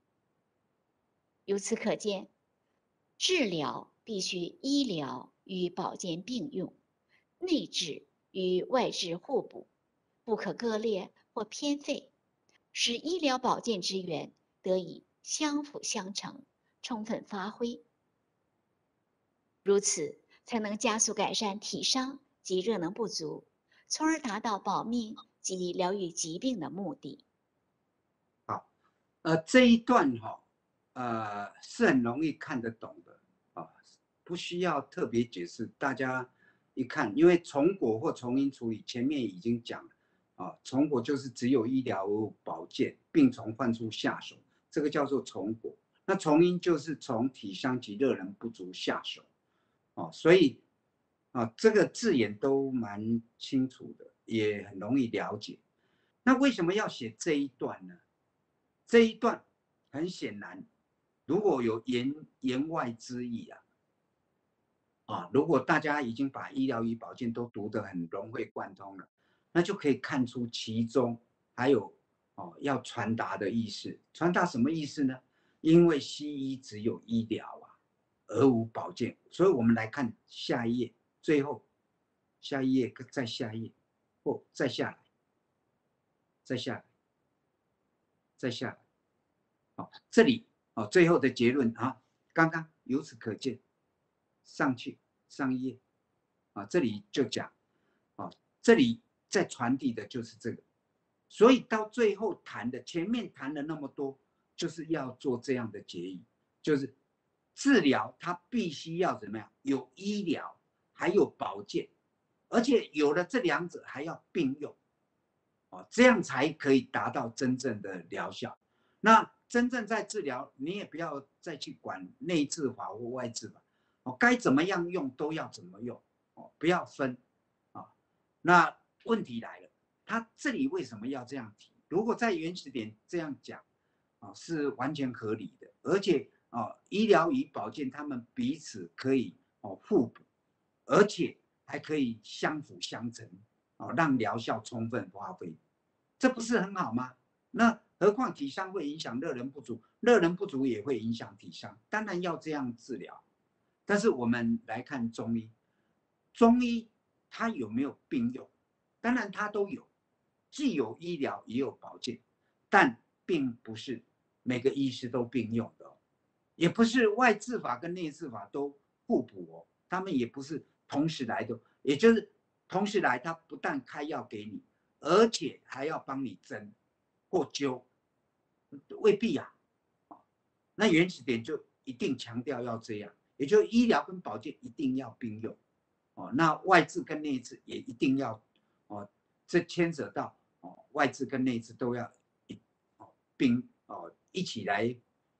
由此可见，治疗必须医疗与保健并用，内治与外治互补，不可割裂或偏废，使医疗保健之源得以相辅相成，充分发挥。如此，才能加速改善体伤及热能不足，从而达到保命及疗愈疾病的目的。 好，呃，这一段哈、哦，呃，是很容易看得懂的啊，不需要特别解释，大家一看，因为从果或从因处理前面已经讲了啊，从果就是只有医疗保健，病从患处下手，这个叫做从果。那从因就是从体伤及热能不足下手，哦，所以啊，这个字眼都蛮清楚的，也很容易了解。那为什么要写这一段呢？这一段很显然，如果有言言外之意啊，啊，如果大家已经把医疗与保健都读得很融会贯通了，那就可以看出其中还有哦要传达的意思。传达什么意思呢？因为西医只有医疗啊，而无保健，所以我们来看下一页，最后下一页再下一页，或再下来，再下来，再下来。好，这里哦，最后的结论啊，刚刚由此可见，上去上一页啊，这里就讲啊，这里在传递的就是这个，所以到最后谈的，前面谈了那么多，就是要做这样的结语，就是治疗它必须要怎么样，有医疗，还有保健，而且有了这两者还要并用，哦，这样才可以达到真正的疗效。那真正在治疗，你也不要再去管内治法或外治法，哦，该怎么样用都要怎么用，哦，不要分，啊、哦。那问题来了，他这里为什么要这样提？如果在原始点这样讲，啊、哦，是完全合理的，而且啊、哦，医疗与保健他们彼此可以哦互补，而且还可以相辅相成，哦，让疗效充分发挥，这不是很好吗？那何况体伤会影响热能不足，热能不足也会影响体伤，当然要这样治疗。但是我们来看中医，中医它有没有并用？当然它都有，既有医疗也有保健，但并不是每个医师都并用的、哦，也不是外治法跟内治法都互补哦，他们也不是同时来的，也就是同时来，他不但开药给你，而且还要帮你针或灸，未必啊。那原始点就一定强调要这样，也就是医疗跟保健一定要并用哦。那外治跟内治也一定要哦，这牵扯到哦外治跟内治都要一哦并哦一起来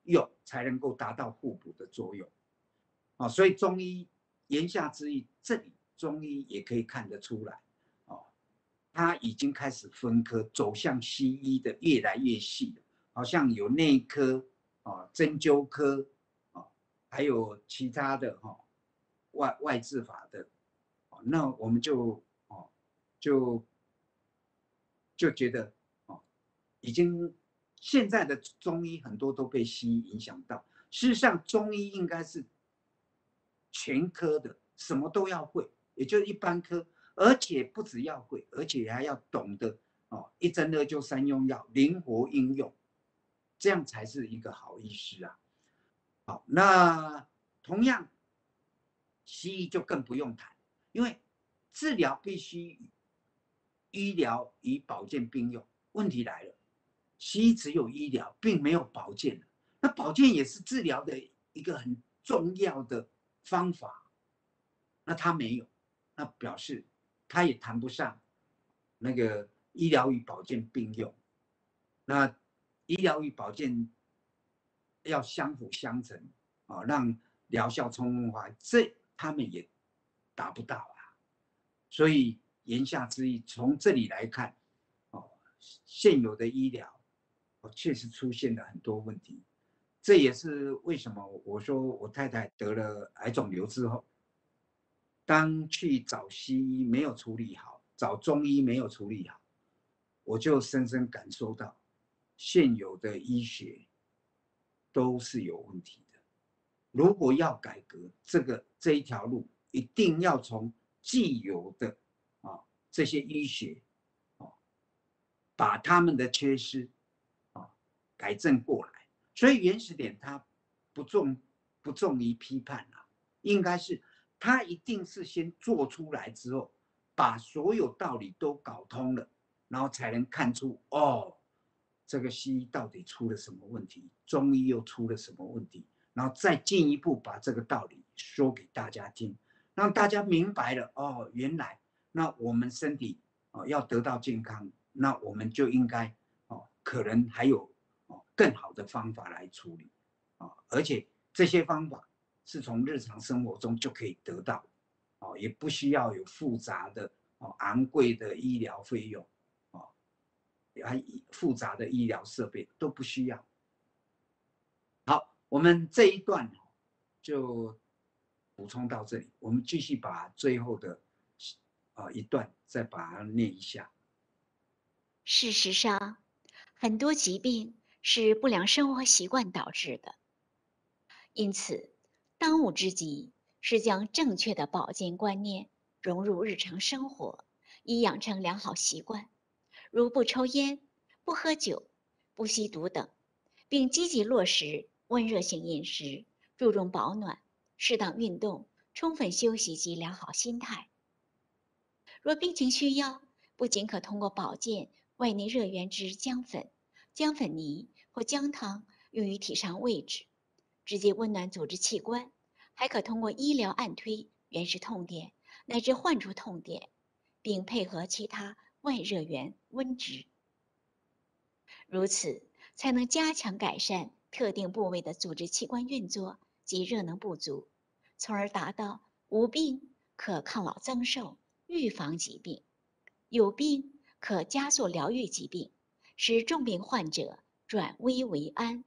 用，才能够达到互补的作用。哦，所以中医言下之意，这里中医也可以看得出来，哦，它已经开始分科，走向西医的越来越细了，好像有内科、哦针灸科、哦还有其他的哈、哦、外外治法的，哦，那我们就哦就就觉得哦，已经现在的中医很多都被西医影响到。事实上，中医应该是全科的，什么都要会，也就是一般科，而且不只要会，而且还要懂得哦，一针二灸三用药，灵活应用，这样才是一个好医师啊。好，那同样，西医就更不用谈，因为治疗必须医疗与保健并用。问题来了，西医只有医疗，并没有保健。那保健也是治疗的一个很重要的方法，那他没有，那表示他也谈不上那个医疗与保健并用。那医疗与保健要相辅相成啊，让疗效充分发挥，这他们也达不到啊。所以言下之意，从这里来看，哦，现有的医疗哦确实出现了很多问题。这也是为什么我说我太太得了癌肿瘤之后，当去找西医没有处理好，找中医没有处理好，我就深深感受到现有的医学都是有问题的。如果要改革这个这一条路，一定要从既有的啊这些医学啊，把他们的缺失啊改正过来。所以原始点它不重不重于批判啊，应该是他一定是先做出来之后，把所有道理都搞通了，然后才能看出哦，这个西医到底出了什么问题，中医又出了什么问题，然后再进一步把这个道理说给大家听，让大家明白了哦，原来那我们身体哦要得到健康，那我们就应该哦，可能还有哦更好的方法来处理啊，而且这些方法是从日常生活中就可以得到，哦，也不需要有复杂的哦昂贵的医疗费用，哦，还复杂的医疗设备都不需要。好，我们这一段就补充到这里，我们继续把最后的啊一段再把它念一下。 事实上，很多疾病是不良生活习惯导致的，因此，当务之急是将正确的保健观念融入日常生活，以养成良好习惯，如不抽烟、不喝酒、不吸毒等，并积极落实温热性饮食，注重保暖、适当运动、充分休息及良好心态。若病情需要，不仅可通过保健外内热源之姜粉、姜粉泥或姜汤用于体上位置，直接温暖组织器官，还可通过医疗按推原始痛点乃至患处痛点，并配合其他外热源温植，如此才能加强改善特定部位的组织器官运作及热能不足，从而达到无病可抗老增寿，预防疾病；有病可加速疗愈疾病，使重病患者转危为安。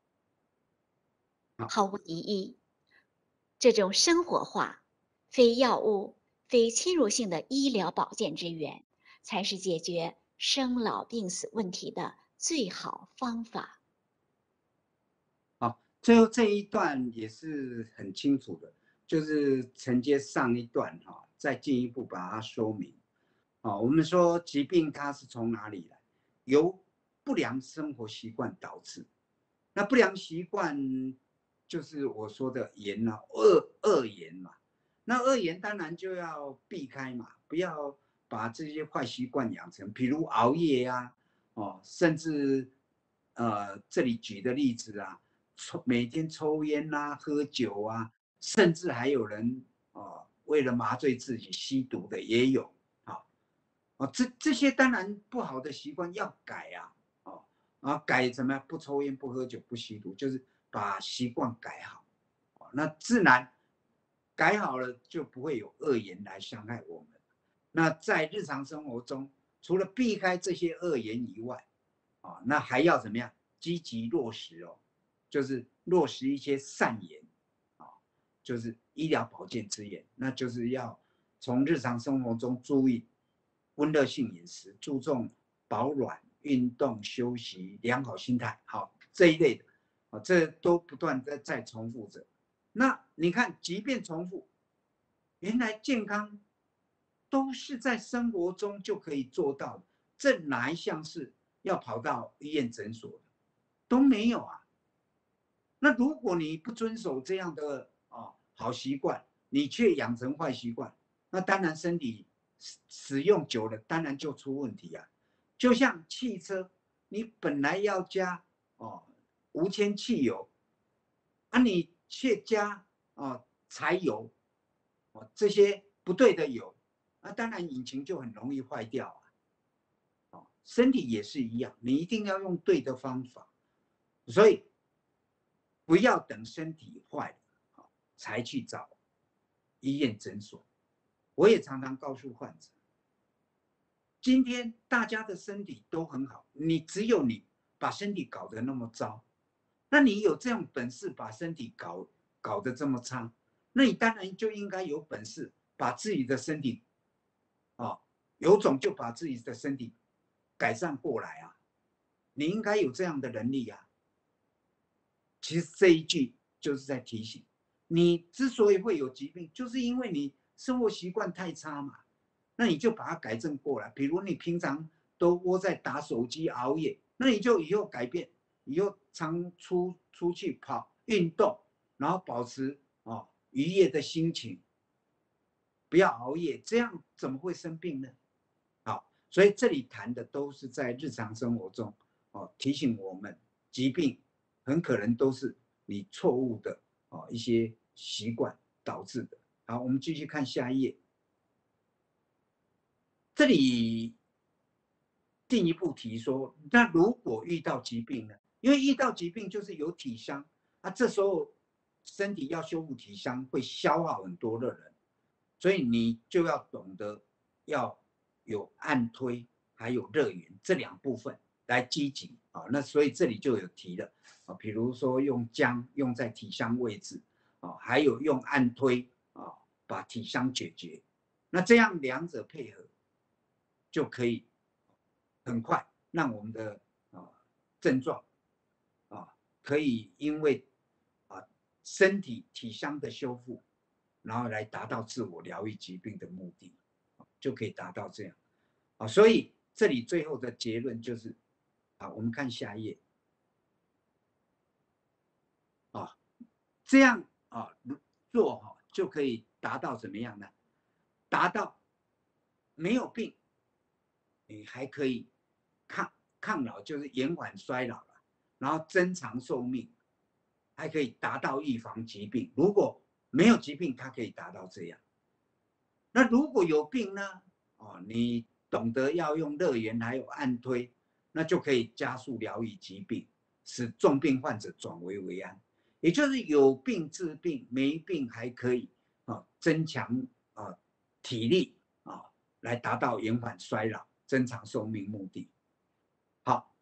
毫无疑义，这种生活化、非药物、非侵入性的医疗保健之源，才是解决生老病死问题的最好方法。 好，最后这一段也是很清楚的，就是承接上一段哈，再进一步把它说明。啊，我们说疾病它是从哪里来？由不良生活习惯导致。那不良习惯就是我说的盐啊，恶恶盐嘛。那恶盐当然就要避开嘛，不要把这些坏习惯养成，比如熬夜啊，哦，甚至呃这里举的例子啊，抽每天抽烟啊、喝酒啊，甚至还有人哦为了麻醉自己吸毒的也有。哦，这这些当然不好的习惯要改啊，哦，啊改怎么样？不抽烟、不喝酒、不吸毒，就是把习惯改好，那自然改好了就不会有恶言来伤害我们。那在日常生活中，除了避开这些恶言以外，啊，那还要怎么样？积极落实哦，就是落实一些善言，啊，就是医疗保健之言，那就是要从日常生活中注意温热性饮食，注重保暖、运动、休息、良好心态，好这一类的，啊，这都不断在在重复着。那你看，即便重复，原来健康都是在生活中就可以做到的，这哪一项是要跑到医院诊所的？都没有啊。那如果你不遵守这样的啊好习惯，你却养成坏习惯，那当然身体使用久了，当然就出问题啊。就像汽车，你本来要加哦无铅汽油，啊，你却加哦柴油，哦这些不对的油，那当然引擎就很容易坏掉啊。哦，身体也是一样，你一定要用对的方法，所以不要等身体坏了才去找医院诊所。我也常常告诉患者，今天大家的身体都很好，你只有你把身体搞得那么糟，那你有这样本事把身体搞搞得这么差，那你当然就应该有本事把自己的身体啊，有种就把自己的身体改善过来啊，你应该有这样的能力啊。其实这一句就是在提醒你，之所以会有疾病，就是因为你生活习惯太差嘛。那你就把它改正过来。比如你平常都窝在打手机、熬夜，那你就以后改变，以后常出出去跑运动，然后保持哦愉悦的心情，不要熬夜，这样怎么会生病呢？好，所以这里谈的都是在日常生活中哦，提醒我们疾病很可能都是你错误的哦一些习惯导致的。好，我们继续看下一页。这里进一步提说，那如果遇到疾病呢？因为遇到疾病就是有体伤啊，这时候身体要修复体伤会消耗很多热能，所以你就要懂得要有按推还有热源这两部分来积极啊。那所以这里就有提了啊，比如说用姜用在体伤位置啊，还有用按推啊把体伤解决。那这样两者配合，就可以很快让我们的啊症状啊可以因为啊身体体伤的修复，然后来达到自我疗愈疾病的目的，就可以达到这样啊。所以这里最后的结论就是啊，我们看下一页啊，这样啊做哈就可以达到怎么样呢？达到没有病，你还可以抗抗老，就是延缓衰老了，然后增长寿命，还可以达到预防疾病。如果没有疾病，它可以达到这样。那如果有病呢？哦，你懂得要用热源还有按推，那就可以加速疗愈疾病，使重病患者转危为安。也就是有病治病，没病还可以啊增强啊体力啊，来达到延缓衰老、增长寿命目的。好，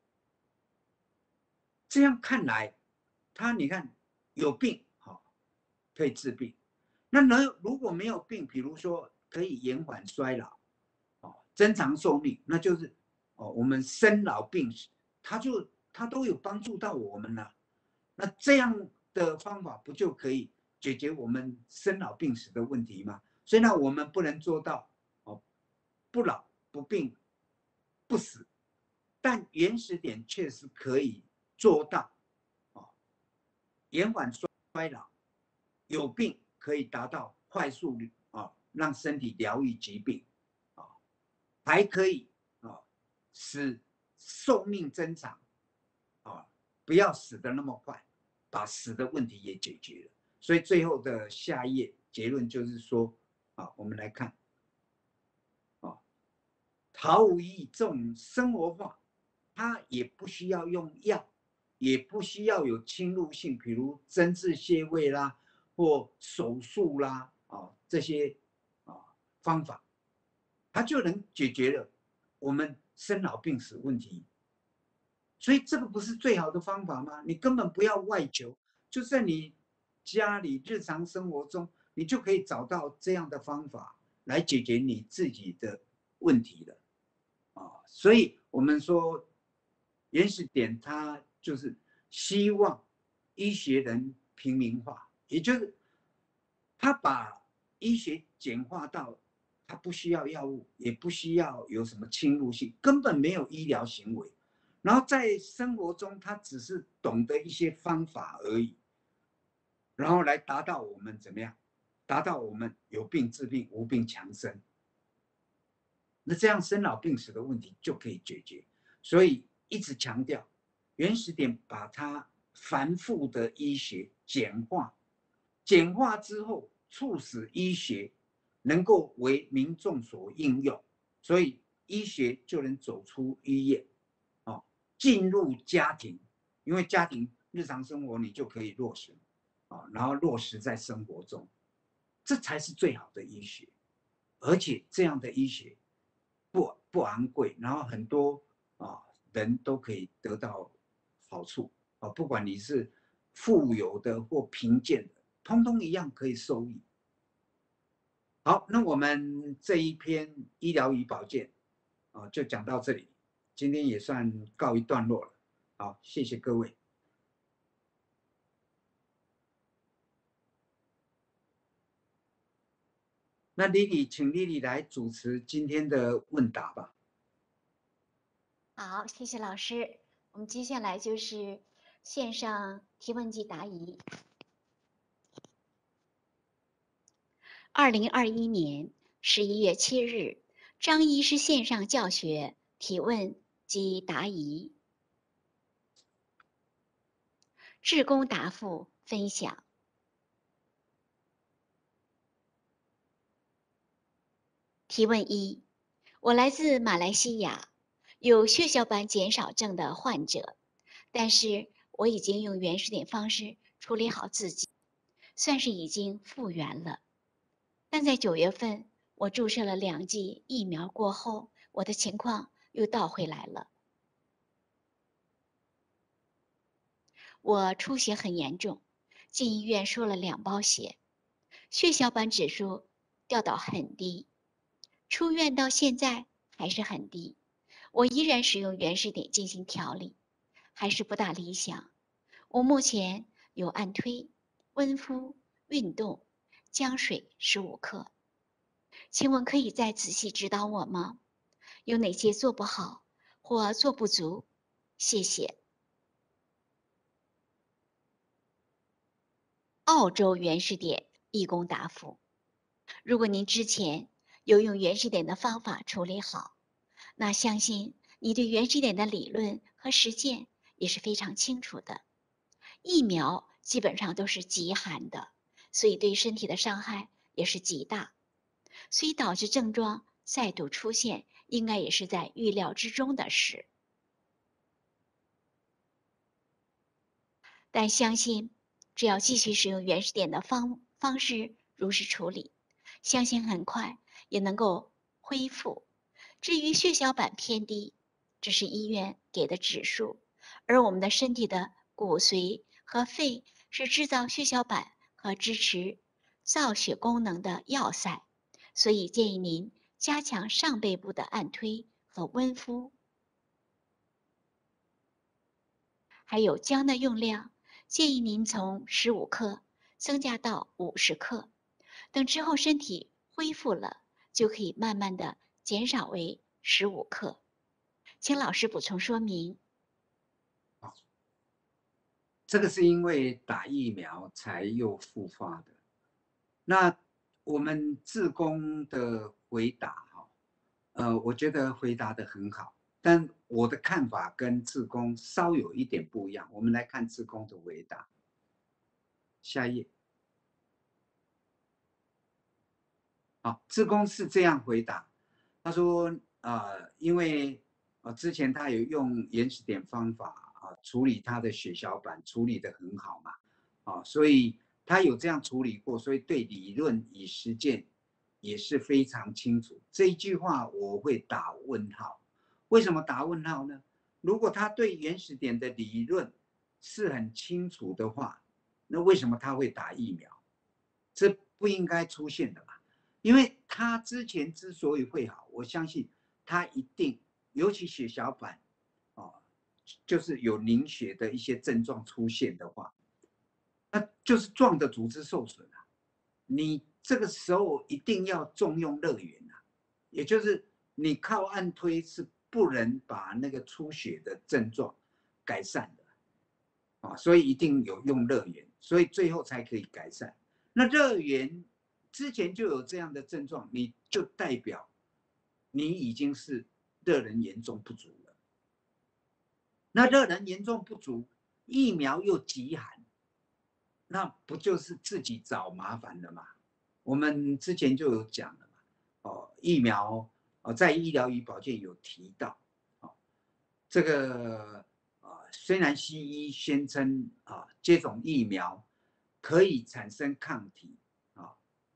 这样看来，他你看有病好可以治病，那能如果没有病，比如说可以延缓衰老，哦，增长寿命，那就是哦我们生老病死，它就它都有帮助到我们了。那这样的方法不就可以解决我们生老病死的问题吗？虽然我们不能做到哦不老不病不死，但原始点确实可以做到哦延缓衰老，有病可以达到快速啊让身体疗愈疾病啊，还可以啊使寿命增长啊，不要死得那么快，把死的问题也解决了。所以最后的下一页结论就是说啊，我们来看啊，毫无疑义，这种生活化，它也不需要用药也不需要有侵入性，比如针治穴位啦，或手术啦，啊这些啊方法，它就能解决了我们生老病死问题。所以这个不是最好的方法吗？你根本不要外求，就在你家里日常生活中，你就可以找到这样的方法来解决你自己的问题了。啊，所以我们说原始点它就是希望医学能平民化，也就是他把医学简化到它不需要药物，也不需要有什么侵入性，根本没有医疗行为。然后在生活中，他只是懂得一些方法而已，然后来达到我们怎么样？达到我们有病治病，无病强身。那这样生老病死的问题就可以解决。所以一直强调，原始点把它繁复的医学简化，简化之后，促使医学能够为民众所应用，所以医学就能走出医院，哦，进入家庭，因为家庭日常生活你就可以落实，啊，然后落实在生活中，这才是最好的医学。而且这样的医学不不昂贵，然后很多啊人都可以得到好处啊，不管你是富有的或贫贱的，通通一样可以受益。好，那我们这一篇医疗与保健啊就讲到这里，今天也算告一段落了。好，谢谢各位。那莉莉，请莉莉来主持今天的问答吧。 好，谢谢老师。我们接下来就是线上提问及答疑。二零二一年十一月七日，张医师线上教学提问及答疑。志工答复分享。提问一：我来自马来西亚，有血小板减少症的患者，但是我已经用原始点方式处理好自己，算是已经复原了。但在九月份，我注射了两剂疫苗过后，我的情况又倒回来了。我出血很严重，进医院输了两包血，血小板指数掉到很低。出院到现在还是很低，我依然使用原始点进行调理，还是不大理想。我目前有按推、温敷、运动、姜水十五克。请问可以再仔细指导我吗？有哪些做不好或做不足？谢谢。澳洲原始点义工答复：如果您之前有用原始点的方法处理好，那相信你对原始点的理论和实践也是非常清楚的。疫苗基本上都是极寒的，所以对身体的伤害也是极大，所以导致症状再度出现，应该也是在预料之中的事。但相信只要继续使用原始点的方方式如实处理，相信很快也能够恢复。至于血小板偏低，这是医院给的指数，而我们的身体的骨髓和肺是制造血小板和支持造血功能的要塞，所以建议您加强上背部的按推和温敷。还有姜的用量，建议您从十五克增加到五十克，等之后身体恢复了，就可以慢慢的减少为十五克。请老师补充说明。 这个是因为打疫苗才又复发的。那我们志工的回答哈，呃，我觉得回答得很好，但我的看法跟志工稍有一点不一样。我们来看志工的回答。下一页。好，志工是这样回答，他说，呃，因为呃之前他有用原始点方法啊啊处理他的血小板处理得很好嘛，啊，所以他有这样处理过，所以对理论与实践也是非常清楚。这一句话我会打问号，为什么打问号呢？如果他对原始点的理论是很清楚的话，那为什么他会打疫苗？这不应该出现的嘛，因为他之前之所以会好，我相信他一定，尤其血小板，哦，就是有凝血的一些症状出现的话，那就是壮的组织受损啊。你这个时候一定要重用热源啊，也就是你靠按推是不能把那个出血的症状改善的啊，所以一定有用热源，所以最后才可以改善。那热源之前就有这样的症状，你就代表你已经是热能严重不足了。那热能严重不足，疫苗又极寒，那不就是自己找麻烦了吗？我们之前就有讲了嘛，哦，疫苗哦，在医疗与保健有提到，哦，这个啊，虽然西医宣称啊，接种疫苗可以产生抗体啊，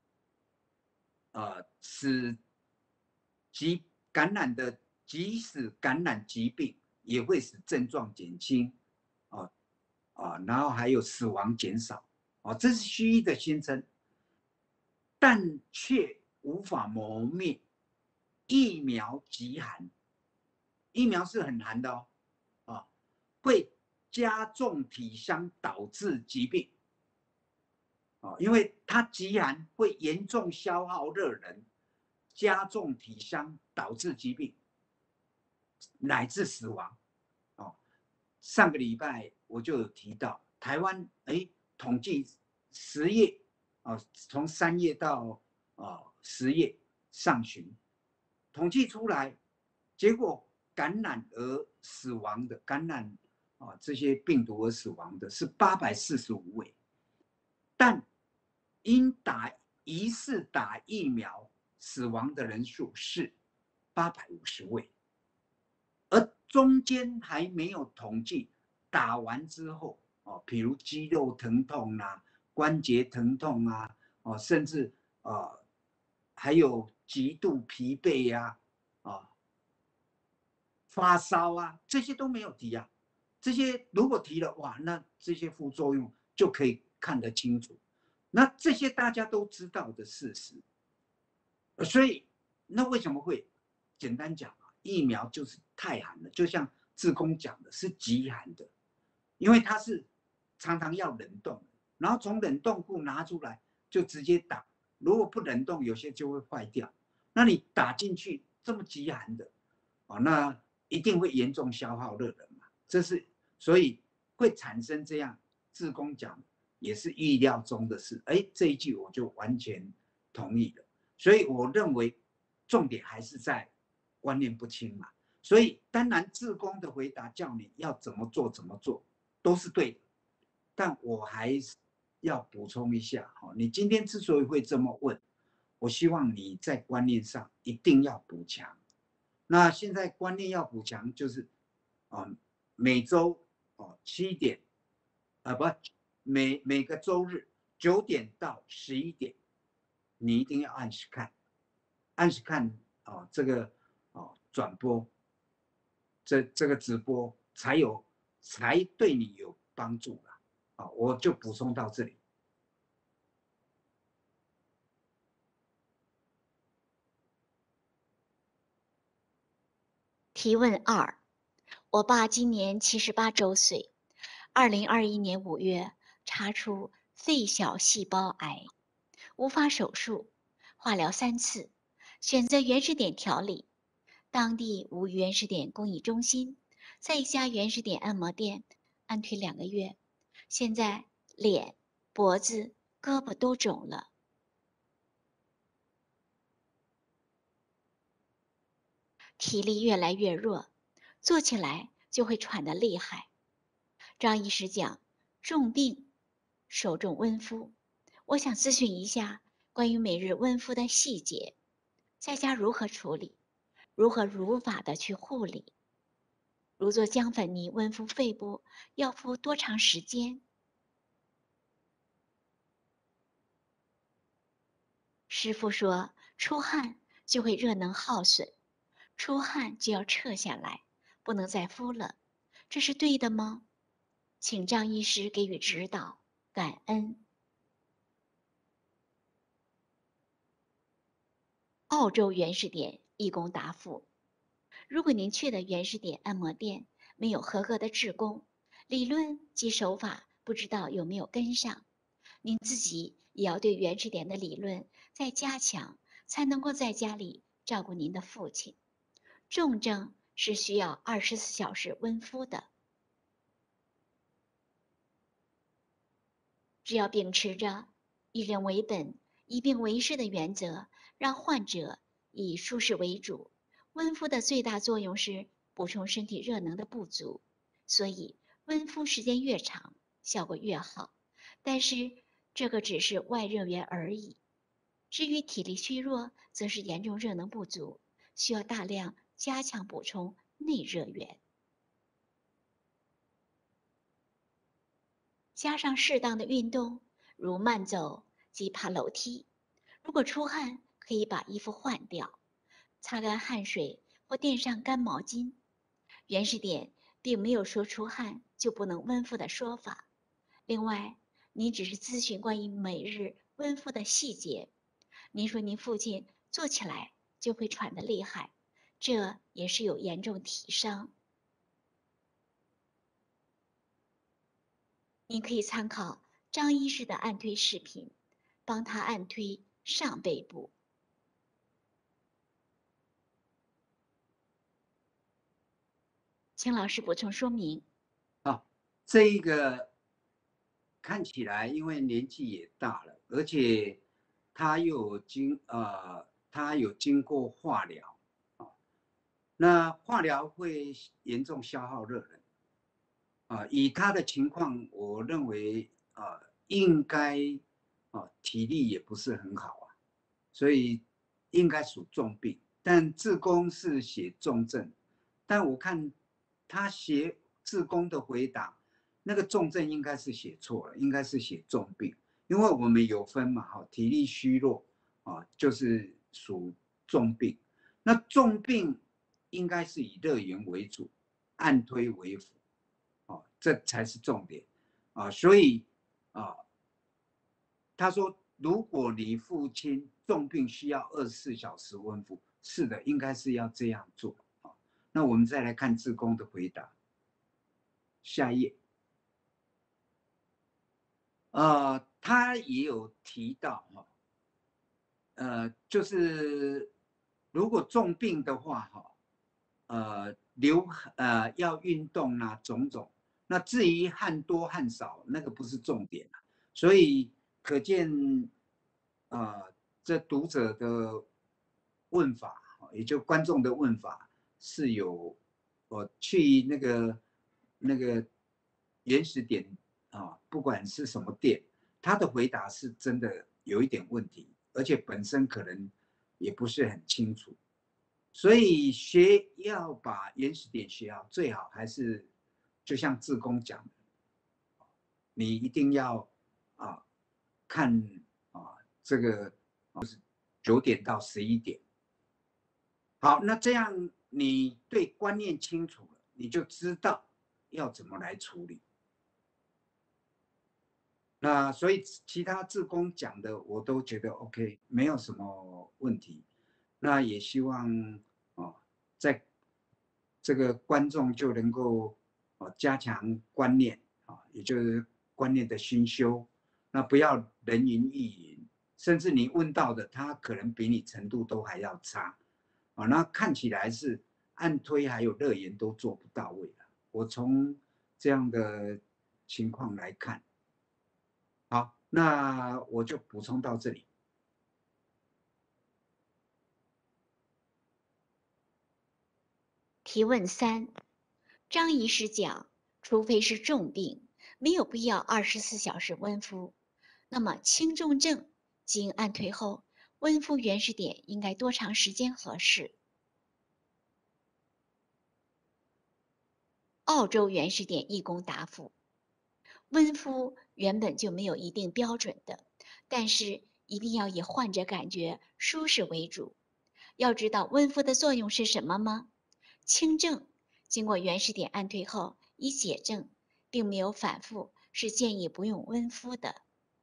呃，使疾感染的，即使感染疾病也会使症状减轻，啊啊，然后还有死亡减少，啊，这是西医的宣称。但却无法磨灭疫苗极寒。疫苗是很寒的哦，啊，会加重体伤，导致疾病。啊，因为它极寒会严重消耗热能，加重体伤，导致疾病，乃至死亡。哦，上个礼拜我就有提到，台湾哎统计十月啊，从三月到啊十月上旬，统计出来，结果感染而死亡的，感染啊这些病毒而死亡的是八百四十五位，但因打疑似打疫苗死亡的人数是八百五十位。而中间还没有统计打完之后，哦，比如肌肉疼痛啊、关节疼痛啊，哦，甚至呃还有极度疲惫呀、啊，啊发烧啊，这些都没有提啊。这些如果提了，哇，那这些副作用就可以看得清楚。那这些大家都知道的事实，所以那为什么会简单讲啊？疫苗就是太寒了，就像志工讲的，是极寒的，因为它是常常要冷冻，然后从冷冻库拿出来就直接打，如果不冷冻，有些就会坏掉。那你打进去这么极寒的，哦，那一定会严重消耗热能嘛，这是所以会产生这样。志工讲也是意料中的事，哎，这一句我就完全同意了。所以我认为重点还是在观念不清嘛。所以当然志工的回答叫你要怎么做怎么做都是对的，但我还是要补充一下，你今天之所以会这么问，我希望你在观念上一定要补强。那现在观念要补强就是，啊，每周哦七点，啊不，每每个周日九点到十一点，你一定要按时看，按时看哦这个哦转播，这这个直播才有才对你有帮助了。啊，我就补充到这里。 提问二：我爸今年七十八周岁，二零二一年五月查出肺小细胞癌，无法手术，化疗三次，选择原始点调理，当地无原始点公益中心，在一家原始点按摩店按推两个月，现在脸、脖子、胳膊都肿了。体力越来越弱，坐起来就会喘得厉害。张医师讲，重病手重温敷，我想咨询一下关于每日温敷的细节，在家如何处理，如何如法的去护理。 如做姜粉泥温敷肺部，要敷多长时间？师傅说，出汗就会热能耗损，出汗就要撤下来，不能再敷了，这是对的吗？请张医师给予指导，感恩。澳洲原始点义工答复：如果您去的原始点按摩店没有合格的志工，理论及手法不知道有没有跟上，您自己也要对原始点的理论再加强，才能够在家里照顾您的父亲。重症是需要二十四小时温敷的，只要秉持着以人为本、以病为师的原则，让患者以舒适为主。温敷的最大作用是补充身体热能的不足，所以温敷时间越长，效果越好。但是这个只是外热源而已。至于体力虚弱，则是严重热能不足，需要大量加强补充内热源。加上适当的运动，如慢走及爬楼梯。如果出汗，可以把衣服换掉，擦干汗水或垫上干毛巾。原始点并没有说出汗就不能温敷的说法。另外，您只是咨询关于每日温敷的细节。您说您父亲坐起来就会喘得厉害，这也是有严重体伤。您可以参考张医师的按推视频，帮他按推上背部。请老师补充说明。 好，这一个看起来因为年纪也大了，而且他又有经呃，他有经过化疗啊，那化疗会严重消耗热能啊。以他的情况，我认为啊，应该啊体力也不是很好啊，所以应该属重病。但志工是写重症，但我看他写志工的回答，那个重症应该是写错了，应该是写重病，因为我们有分嘛，哈，体力虚弱啊，就是属重病。那重病应该是以热源为主，按推为辅，哦，这才是重点啊。所以啊，他说，如果你父亲重病需要二十四小时温敷，是的，应该是要这样做啊。那我们再来看志工的回答，下一页。呃，他也有提到哈，呃，就是如果重病的话哈，呃，流呃要运动啊，种种。那至于汗多汗少，那个不是重点啊。所以可见，啊、呃，这读者的问法，也就观众的问法是有，我去那个那个原始点啊，不管是什么店，他的回答是真的有一点问题，而且本身可能也不是很清楚。所以学要把原始点学好，最好还是就像志工讲的，你一定要啊看啊这个就是九点到十一点。好，那这样你对观念清楚了，你就知道要怎么来处理。那所以其他志工讲的我都觉得 OK，没有什么问题。那也希望啊，在这个观众就能够啊加强观念啊，也就是观念的熏修。那不要人云亦云，甚至你问到的他可能比你程度都还要差啊。那看起来是按推还有热源都做不到位了。我从这样的情况来看。好，那我就补充到这里。 提问三：张医师讲，除非是重病，没有必要二十四小时温敷。那么轻重症经按推后，温敷原始点应该多长时间合适？ 澳洲原始点义工答复：温敷原本就没有一定标准的，但是一定要以患者感觉舒适为主。要知道温敷的作用是什么吗？轻症经过原始点按推后已解症，并没有反复，是建议不用温敷的。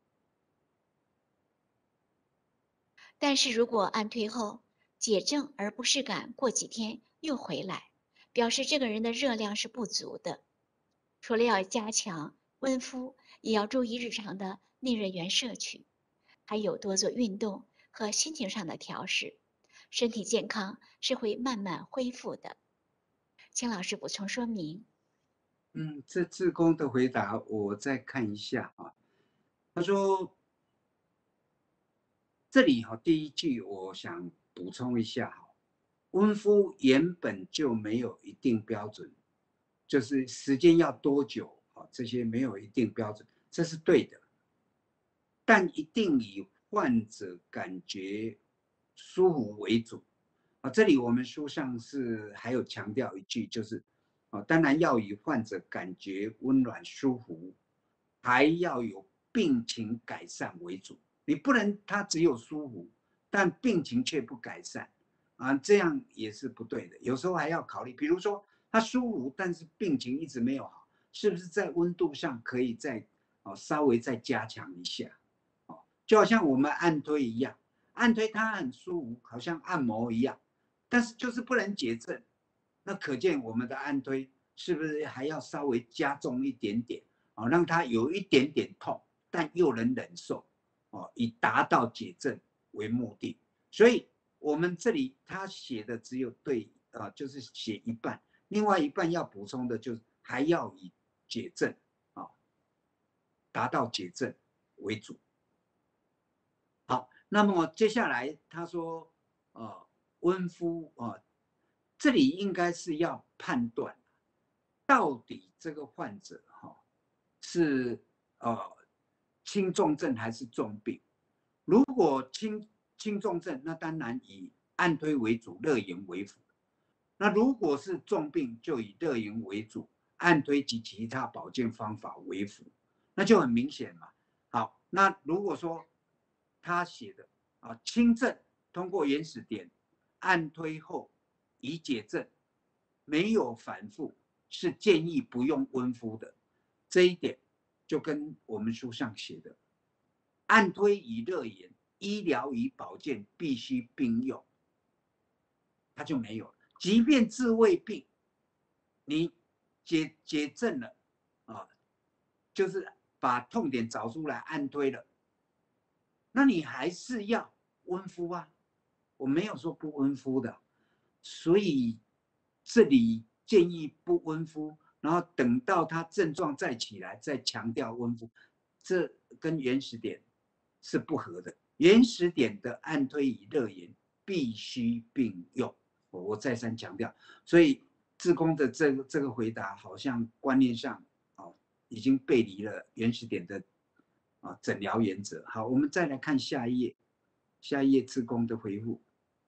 但是如果按推后解症而不适感过几天又回来，表示这个人的热量是不足的。除了要加强温敷，也要注意日常的内热源摄取，还有多做运动和心情上的调试。身体健康是会慢慢恢复的。请老师补充说明。 嗯，这志工的回答我再看一下啊。他说这里哈，第一句我想补充一下哈，温敷原本就没有一定标准，就是时间要多久啊，这些没有一定标准，这是对的。但一定以患者感觉舒服为主啊。这里我们书上是还有强调一句，就是啊，当然要以患者感觉温暖舒服，还要有病情改善为主。你不能他只有舒服，但病情却不改善啊，这样也是不对的。有时候还要考虑，比如说他舒服，但是病情一直没有好，是不是在温度上可以再哦稍微再加强一下？就好像我们按推一样，按推它很舒服，好像按摩一样，但是就是不能解症。那可见我们的按推是不是还要稍微加重一点点，哦，让它有一点点痛，但又能忍受，哦，以达到解症为目的。所以我们这里他写的只有对，呃，就是写一半，另外一半要补充的就是还要以解症啊，达到解症为主。好，那么接下来他说，呃，温敷啊、呃，这里应该是要判断到底这个患者哈、哦、是呃轻重症还是重病。如果轻轻重症，那当然以按推为主，热饮为辅。那如果是重病，就以热饮为主，按推及其他保健方法为辅，那就很明显嘛。好，那如果说他写的啊轻症通过原始点按推后已解症，没有反复，是建议不用温敷的。这一点就跟我们书上写的按推与热饮，医疗与保健必须并用，它就没有了。即便治胃病，你解解症了啊，就是把痛点找出来按推了，那你还是要温敷啊。我没有说不温敷的，所以这里建议不温敷，然后等到他症状再起来再强调温敷，这跟原始点是不合的。原始点的按推与热饮必须并用，我再三强调。所以志工的这个这个回答好像观念上哦已经背离了原始点的啊诊疗原则。好，我们再来看下一页，下一页志工的回复。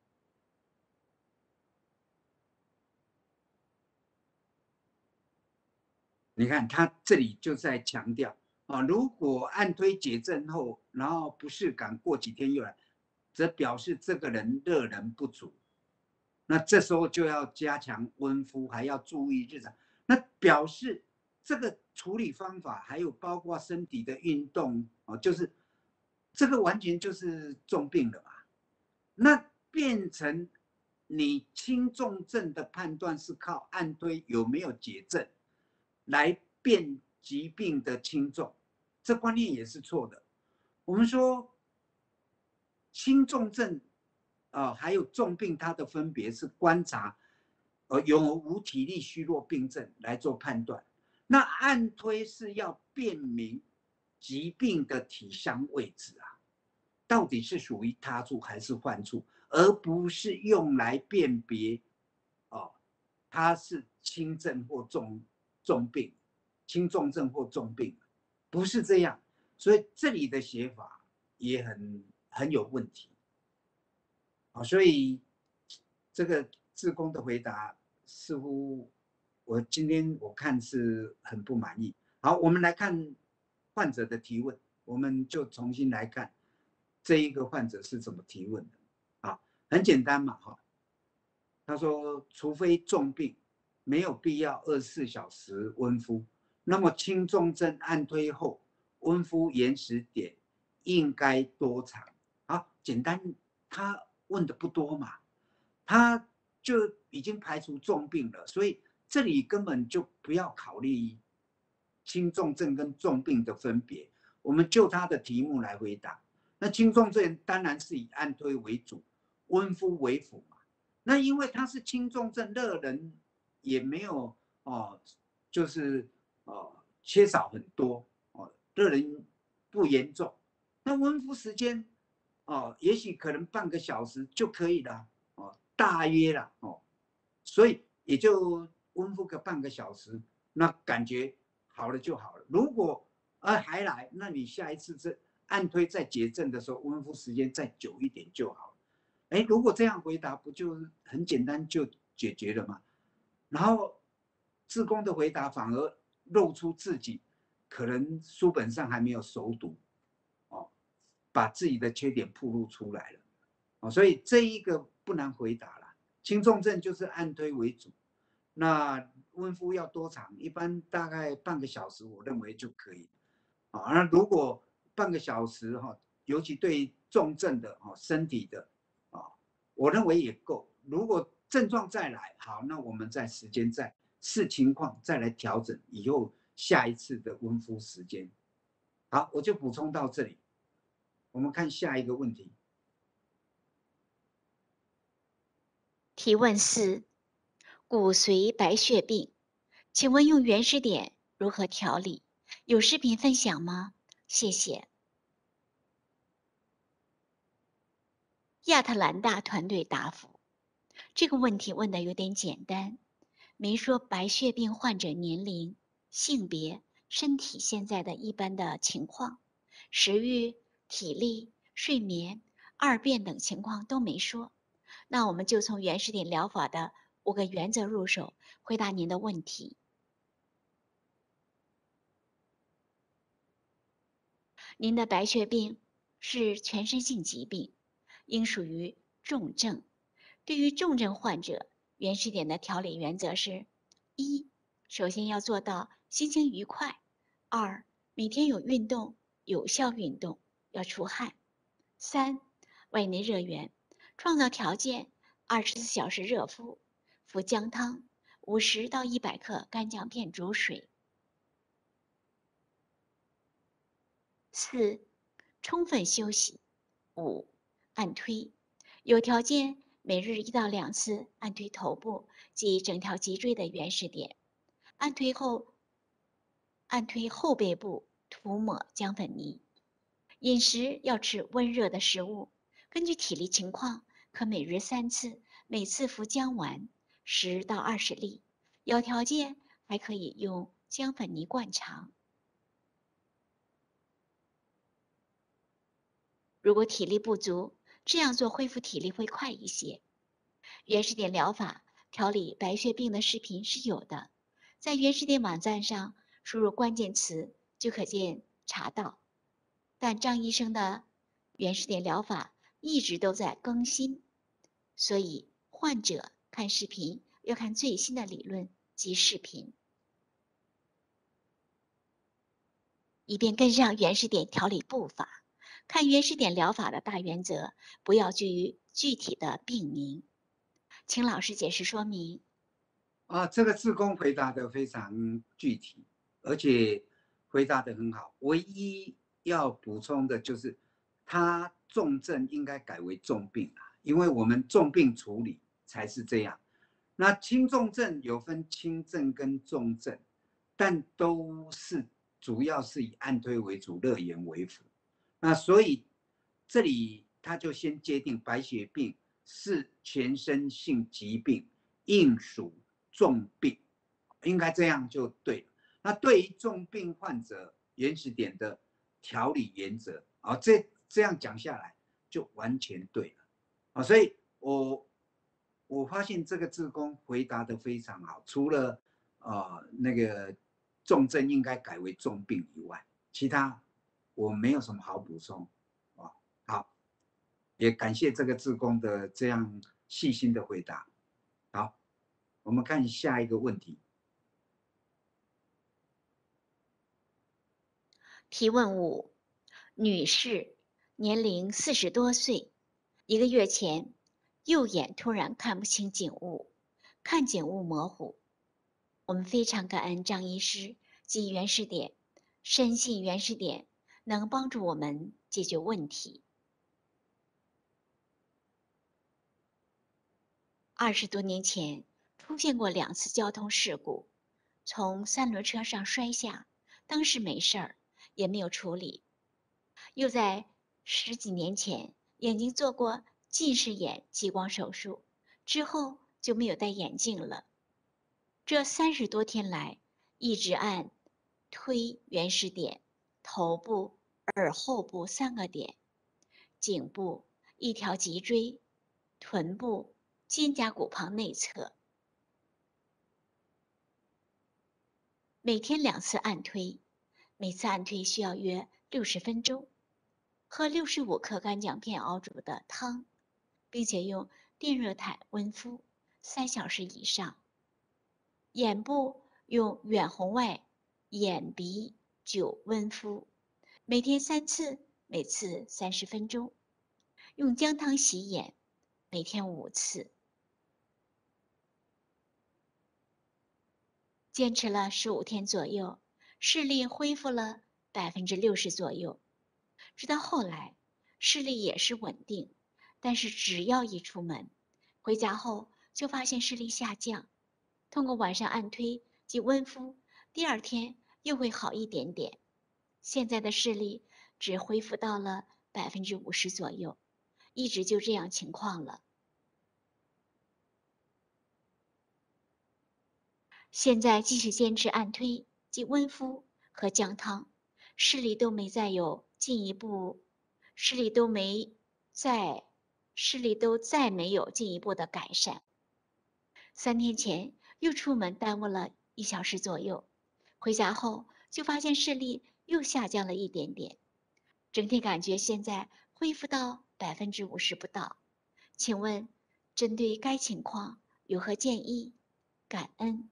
你看他这里就在强调啊，如果按推解症后，然后不适感过几天又来，则表示这个人热能不足。那这时候就要加强温敷，还要注意日常。那表示这个处理方法还有包括身体的运动啊，就是这个完全就是重病了嘛。那变成你轻重症的判断是靠按推有没有解症来辨疾病的轻重，这观念也是错的。我们说轻重症啊、呃，还有重病，它的分别是观察呃有无体力虚弱病症来做判断。那按推是要辨明疾病的体相位置啊，到底是属于他处还是患处，而不是用来辨别哦，他是轻症或重重病，轻重症或重病，不是这样。所以这里的写法也很很有问题。啊，所以这个志工的回答似乎我今天我看是很不满意。好，我们来看患者的提问，我们就重新来看这一个患者是怎么提问的。啊，很简单嘛，哈。他说，除非重病，没有必要二十四小时温敷。那么轻重症按推后，温敷延时点应该多长？好，简单，他问的不多嘛，他就已经排除重病了，所以这里根本就不要考虑轻重症跟重病的分别，我们就他的题目来回答。那轻重症当然是以按推为主，温敷为辅嘛。那因为他是轻重症，热人也没有哦，就是哦缺少很多哦，热人不严重，那温敷时间哦，也许可能半个小时就可以了哦，大约了哦，所以也就温敷个半个小时，那感觉好了就好了。如果呃还来，那你下一次这按推再结症的时候，温敷时间再久一点就好了。哎，如果这样回答，不就很简单就解决了吗？然后志工的回答反而露出自己可能书本上还没有熟读，哦，把自己的缺点暴露出来了，哦，所以这一个不难回答了。轻重症就是按推为主，那温敷要多长？一般大概半个小时，我认为就可以。啊，那如果半个小时哈，尤其对重症的哦身体的啊，我认为也够。如果症状再来，好，那我们在时间再视情况再来调整以后下一次的温敷时间。好，我就补充到这里。我们看下一个问题。 提问四：骨髓白血病，请问用原始点如何调理？有视频分享吗？谢谢。亚特兰大团队答复：这个问题问的有点简单，没说白血病患者年龄、性别、身体现在的一般的情况、食欲、体力、睡眠、二便等情况都没说。那我们就从原始点疗法的五个原则入手，回答您的问题。您的白血病是全身性疾病，应属于重症。对于重症患者，原始点的调理原则是：一，首先要做到心情愉快；二，每天有运动，有效运动，要出汗；三，外内热源，创造条件，二十四小时热敷，服姜汤，五十到一百克干姜片煮水。四，充分休息。五，按推，有条件每日一到两次按推头部及整条脊椎的原始点，按推后按推后背部涂抹姜粉泥。饮食要吃温热的食物，根据体力情况，可每日三次，每次服姜丸十到二十粒，有条件还可以用姜粉泥灌肠。如果体力不足，这样做恢复体力会快一些。原始点疗法调理白血病的视频是有的，在原始点网站上输入关键词就可见查到。但张医生的原始点疗法一直都在更新，所以患者看视频要看最新的理论及视频，以便跟上原始点调理步伐。看原始点疗法的大原则，不要拘于具体的病名。请老师解释说明。 啊，这个志工回答的非常具体，而且回答的很好。唯一要补充的就是，他重症应该改为重病啊，因为我们重病处理才是这样。那轻重症有分轻症跟重症，但都是主要是以按推为主，热源为辅。那所以这里他就先界定白血病是全身性疾病，应属重病，应该这样就对了。那对于重病患者，原始点的调理原则啊，这这样讲下来就完全对了啊。所以我我发现这个志工回答的非常好，除了呃那个重症应该改为重病以外，其他我没有什么好补充。啊，好，也感谢这个志工的这样细心的回答。好，我们看下一个问题。 提问五，女士，年龄四十多岁，一个月前，右眼突然看不清景物，看景物模糊。我们非常感恩张医师及原始点，深信原始点能帮助我们解决问题。二十多年前出现过两次交通事故，从三轮车上摔下，当时没事儿，也没有处理。又在十几年前眼睛做过近视眼激光手术，之后就没有戴眼镜了。这三十多天来，一直按推原始点，头部、耳后部三个点，颈部、一条脊椎、臀部、肩胛骨旁内侧，每天两次按推，每次按推需要约六十分钟。喝六十五克干姜片熬煮的汤，并且用电热毯温敷三小时以上。眼部用远红外眼鼻灸温敷，每天三次，每次三十分钟。用姜汤洗眼，每天五次。坚持了十五天左右，视力恢复了百分之六十左右。直到后来，视力也是稳定，但是只要一出门，回家后就发现视力下降。通过晚上按推及温敷，第二天又会好一点点。现在的视力只恢复到了百分之五十左右，一直就这样情况了。现在继续坚持按推及温敷和姜汤，视力都没再有进一步，视力都没再视力都再没有进一步的改善。三天前又出门耽误了一小时左右，回家后就发现视力又下降了一点点，整体感觉现在恢复到百分之五十不到。请问，针对该情况有何建议？感恩。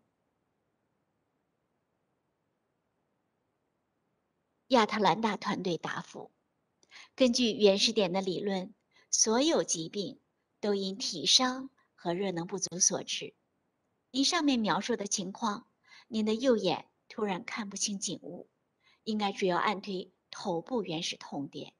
亚特兰大团队答复：根据原始点的理论，所有疾病都因体伤和热能不足所致。您上面描述的情况，您的右眼突然看不清景物，应该主要按推头部原始痛点。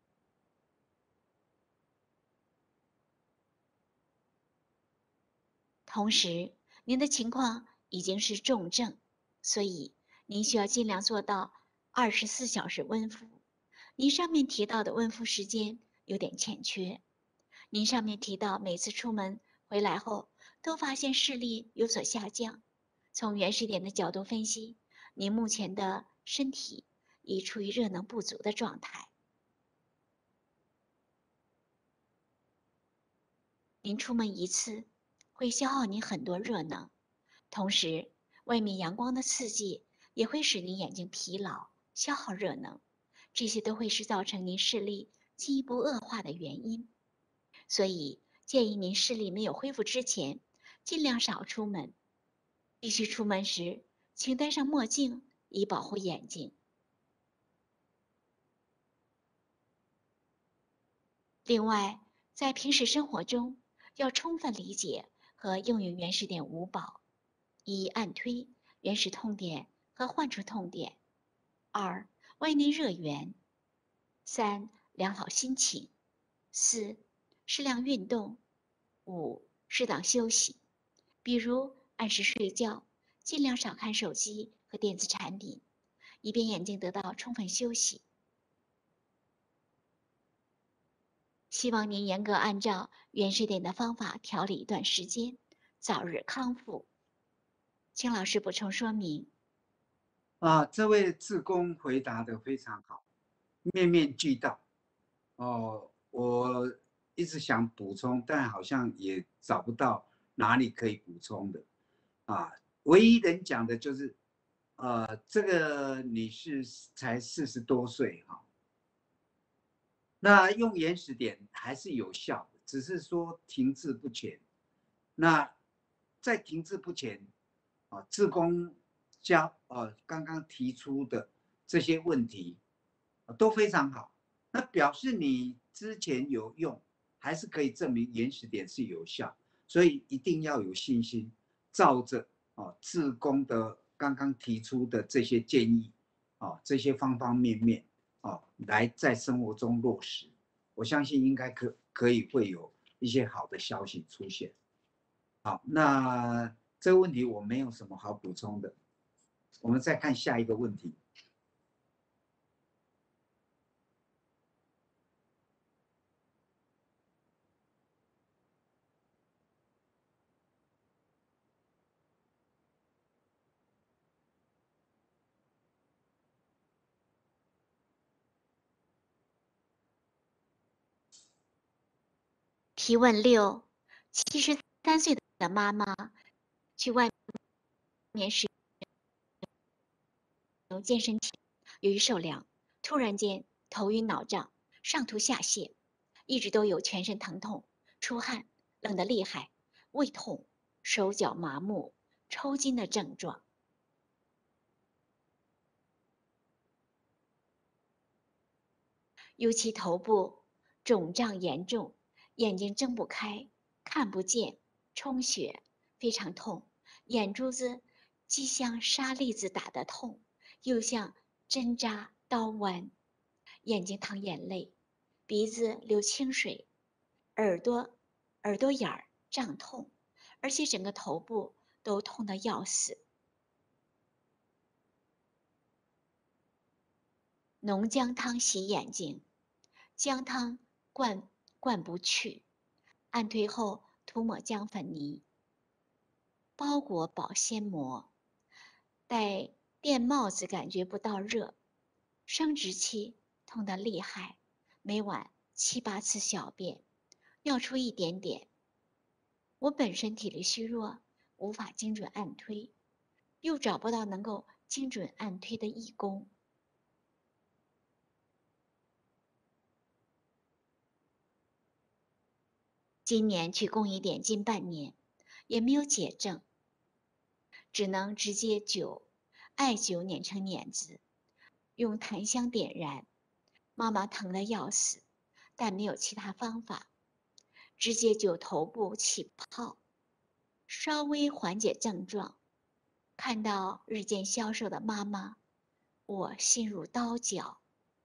同时，您的情况已经是重症，所以您需要尽量做到二十四小时温敷。您上面提到的温敷时间有点欠缺。您上面提到每次出门回来后都发现视力有所下降，从原始点的角度分析，您目前的身体已处于热能不足的状态。您出门一次会消耗您很多热能，同时外面阳光的刺激也会使您眼睛疲劳，消耗热能，这些都会是造成您视力进一步恶化的原因。所以建议您视力没有恢复之前，尽量少出门。必须出门时，请戴上墨镜，以保护眼睛。另外，在平时生活中，要充分理解和应用原始点五宝：一、按推原始痛点和患处痛点；二、外内热源；三、良好心情；四、适量运动；五、适当休息，比如按时睡觉，尽量少看手机和电子产品，以便眼睛得到充分休息。希望您严格按照原始点的方法调理一段时间，早日康复。请老师补充说明。 啊，这位志工回答的非常好，面面俱到。哦，我一直想补充，但好像也找不到哪里可以补充的。啊， 唯一能讲的就是，呃，这个女士才四十多岁哈，那用原始点还是有效的，只是说停滞不前。那在停滞不前啊，志工家呃刚刚提出的这些问题、啊、都非常好，那表示你之前有用，还是可以证明原始点是有效，所以一定要有信心，照着啊志工的刚刚提出的这些建议啊，这些方方面面啊，来在生活中落实，我相信应该可可以会有一些好的消息出现。好，那这个问题我没有什么好补充的，我们再看下一个问题。 提问六：七十三岁的妈妈去外面使用健身器，由于受凉，突然间头晕脑胀，上吐下泻，一直都有全身疼痛、出汗、冷得厉害、胃痛、手脚麻木、抽筋的症状。尤其头部肿胀严重，眼睛睁不开，看不见，充血，非常痛，眼珠子既像沙粒子打的痛，又像针扎刀剜，眼睛淌眼泪，鼻子流清水，耳朵耳朵眼儿胀痛，而且整个头部都痛得要死。浓姜汤洗眼睛，姜汤灌灌不去，按推后涂抹姜粉泥，包裹保鲜膜，戴电帽子感觉不到热，生殖期痛得厉害，每晚七八次小便，尿出一点点。我本身体力虚弱，无法精准按推，又找不到能够精准按推的义工。今年去公益点近半年，也没有解症，只能直接灸艾灸碾成碾子，用檀香点燃。妈妈疼得要死，但没有其他方法，直接灸头部起泡，稍微缓解症状。看到日渐消瘦的妈妈，我心如刀绞。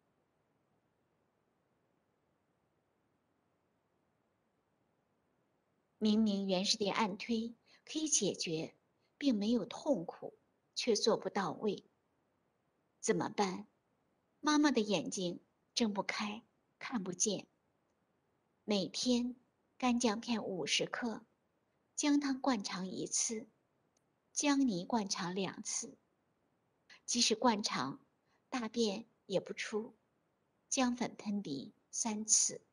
明明原始点按推可以解决，并没有痛苦，却做不到位，怎么办？妈妈的眼睛睁不开，看不见。每天干姜片五十克，姜汤灌肠一次，姜泥灌肠两次。即使灌肠，大便也不出，姜粉喷鼻三次。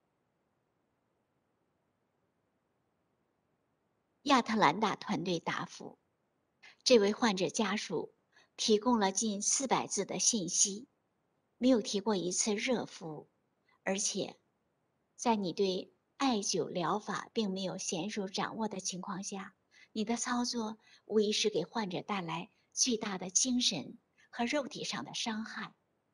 亚特兰大团队答复：这位患者家属提供了近四百字的信息，没有提过一次热敷，而且在你对艾灸疗法并没有娴熟掌握的情况下，你的操作无疑是给患者带来巨大的精神和肉体上的伤害。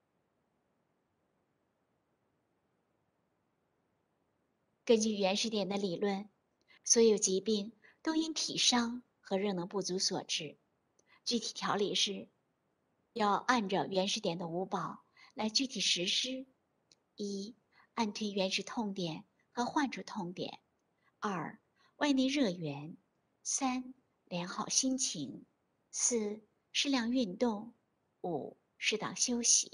根据原始点的理论，所有疾病都因体伤和热能不足所致。具体条理是，要按照原始点的五宝来具体实施：一、按推原始痛点和患处痛点；二、外内热源；三、良好心情；四、适量运动；五、适当休息。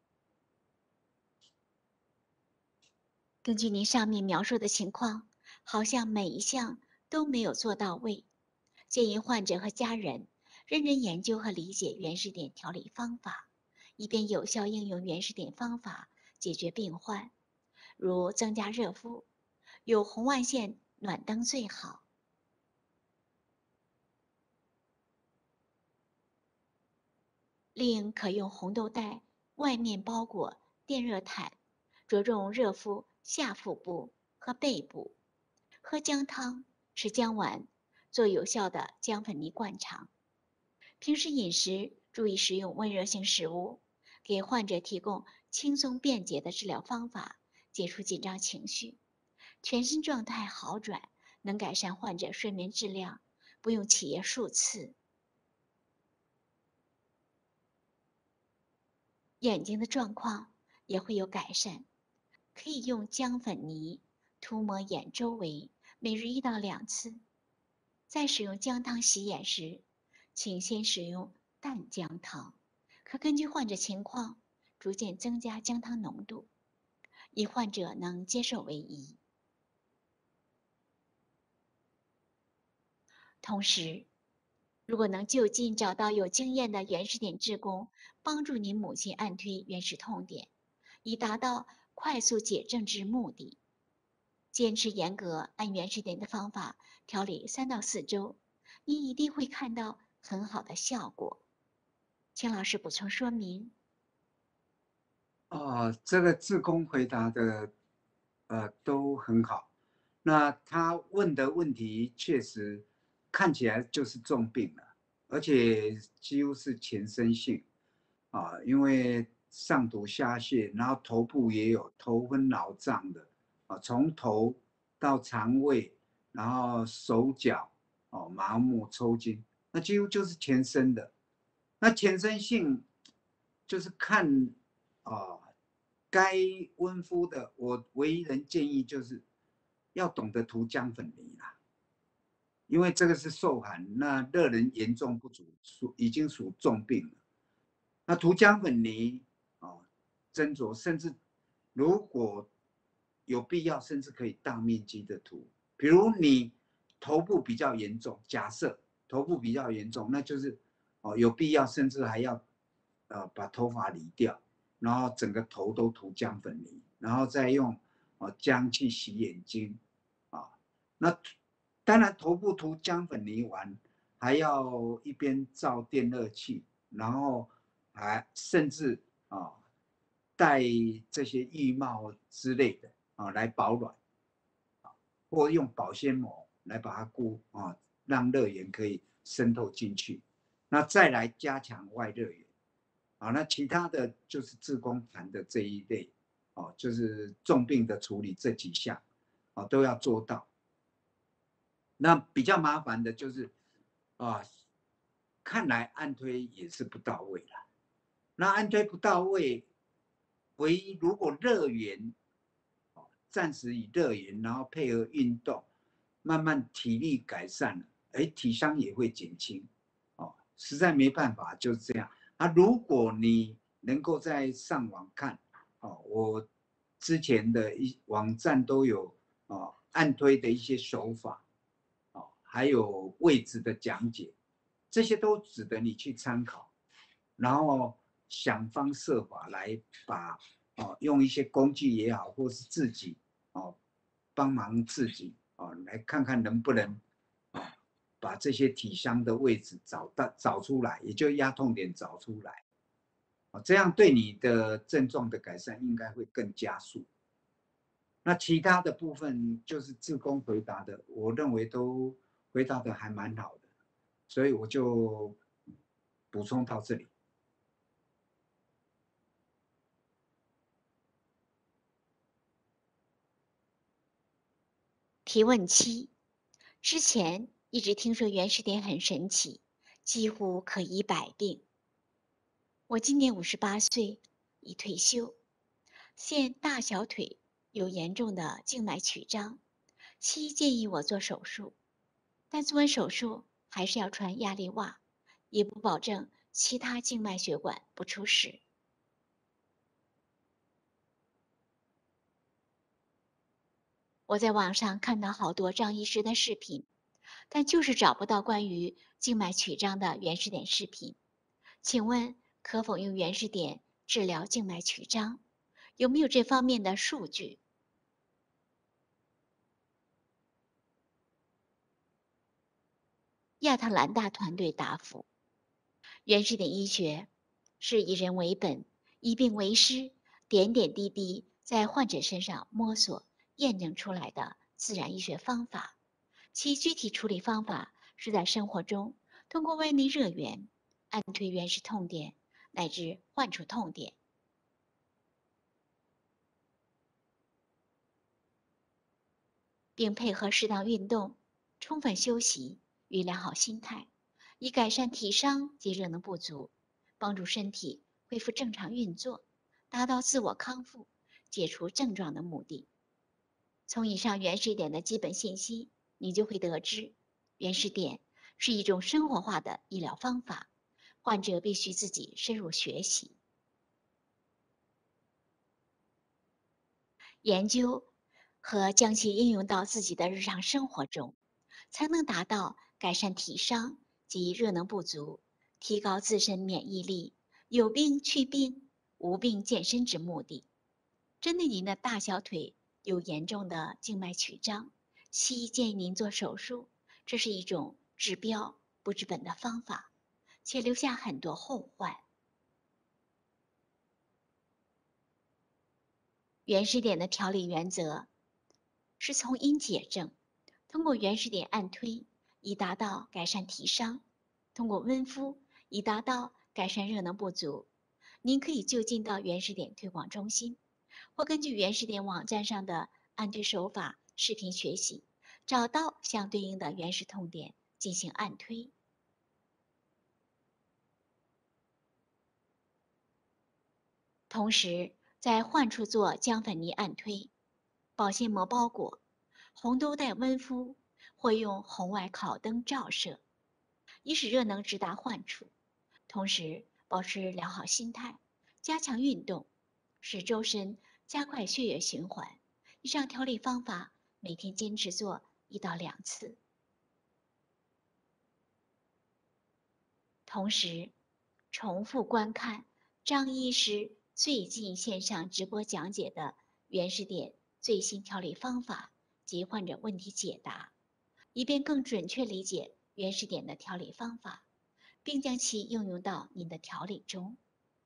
根据您上面描述的情况，好像每一项都没有做到位。建议患者和家人认真研究和理解原始点调理方法，以便有效应用原始点方法解决病患，如增加热敷，有红外线暖灯最好。 另可用红豆袋外面包裹电热毯，着重热敷下腹部和背部。喝姜汤、吃姜丸，做有效的姜粉泥灌肠。平时饮食注意食用温热性食物，给患者提供轻松便捷的治疗方法，解除紧张情绪，全身状态好转，能改善患者睡眠质量，不用起夜数次。眼睛的状况也会有改善，可以用姜粉泥涂抹眼周围，每日一到两次。在使用姜汤洗眼时，请先使用淡姜汤，可根据患者情况逐渐增加姜汤浓度，以患者能接受为宜。同时，如果能就近找到有经验的原始点志工，帮助您母亲按推原始痛点，以达到快速解症之目的。坚持严格按原始点的方法调理三到四周，你一定会看到很好的效果。请老师补充说明。 哦，这个志工回答的，呃，都很好。那他问的问题确实看起来就是重病了，而且几乎是全身性啊，因为上吐下泻，然后头部也有头昏脑胀的啊，从头到肠胃，然后手脚哦麻木抽筋，那几乎就是全身的。那全身性就是看啊，该温敷的，我唯一能建议就是要懂得涂姜粉泥啦，因为这个是受寒，那热能严重不足，属已经属重病了。那涂姜粉泥哦，斟酌，甚至如果有必要，甚至可以大面积的涂。比如你头部比较严重，假设头部比较严重，那就是哦有必要，甚至还要呃把头发理掉，然后整个头都涂姜粉泥，然后再用哦姜去洗眼睛啊。那当然头部涂姜粉泥完，还要一边照电热器，然后还甚至啊戴这些浴帽之类的啊来保暖，或用保鲜膜来把它固啊，让热源可以渗透进去。那再来加强外热源啊，那其他的就是志工谈的这一类哦，就是重病的处理这几项啊都要做到。那比较麻烦的就是啊，看来按推也是不到位了。那按推不到位，唯一如果热源，暂时以热源，然后配合运动，慢慢体力改善了，哎，体伤也会减轻。哦，实在没办法，就是这样。啊，如果你能够在上网看，哦，我之前的一网站都有哦，按推的一些手法，哦，还有位置的讲解，这些都值得你去参考。然后想方设法来把哦，用一些工具也好，或是自己哦帮忙自己哦，来看看能不能哦把这些体伤的位置找到找出来，也就压痛点找出来，哦，这样对你的症状的改善应该会更加速。那其他的部分就是志工回答的，我认为都回答的还蛮好的，所以我就补充到这里。 提问七：之前一直听说原始点很神奇，几乎可医百病。我今年五十八岁，已退休，现大小腿有严重的静脉曲张，西医建议我做手术，但做完手术还是要穿压力袜，也不保证其他静脉血管不出事。我在网上看到好多张医师的视频，但就是找不到关于静脉曲张的原始点视频。请问可否用原始点治疗静脉曲张？有没有这方面的数据？亚特兰大团队答复：原始点医学是以人为本，以病为师，点点滴滴在患者身上摸索验证出来的自然医学方法。其具体处理方法是在生活中通过外内热源按推原始痛点乃至患处痛点，并配合适当运动、充分休息与良好心态，以改善体伤及热能不足，帮助身体恢复正常运作，达到自我康复、解除症状的目的。从以上原始点的基本信息，你就会得知，原始点是一种生活化的医疗方法，患者必须自己深入学习、研究和将其应用到自己的日常生活中，才能达到改善体伤及热能不足，提高自身免疫力，有病去病，无病健身之目的。针对您的大小腿有严重的静脉曲张，西医建议您做手术，这是一种治标不治本的方法，且留下很多后患。原始点的调理原则是从因解症，通过原始点按推，以达到改善体伤；通过温敷，以达到改善热能不足。您可以就近到原始点推广中心，或根据原始点网站上的按推手法视频学习，找到相对应的原始痛点进行按推。同时，在患处做姜粉泥按推、保鲜膜包裹、红豆袋温敷，或用红外烤灯照射，以使热能直达患处。同时，保持良好心态，加强运动，使周身加快血液循环。以上调理方法每天坚持做一到两次。同时，重复观看张医师最近线上直播讲解的原始点最新调理方法及患者问题解答，以便更准确理解原始点的调理方法，并将其应用到您的调理中。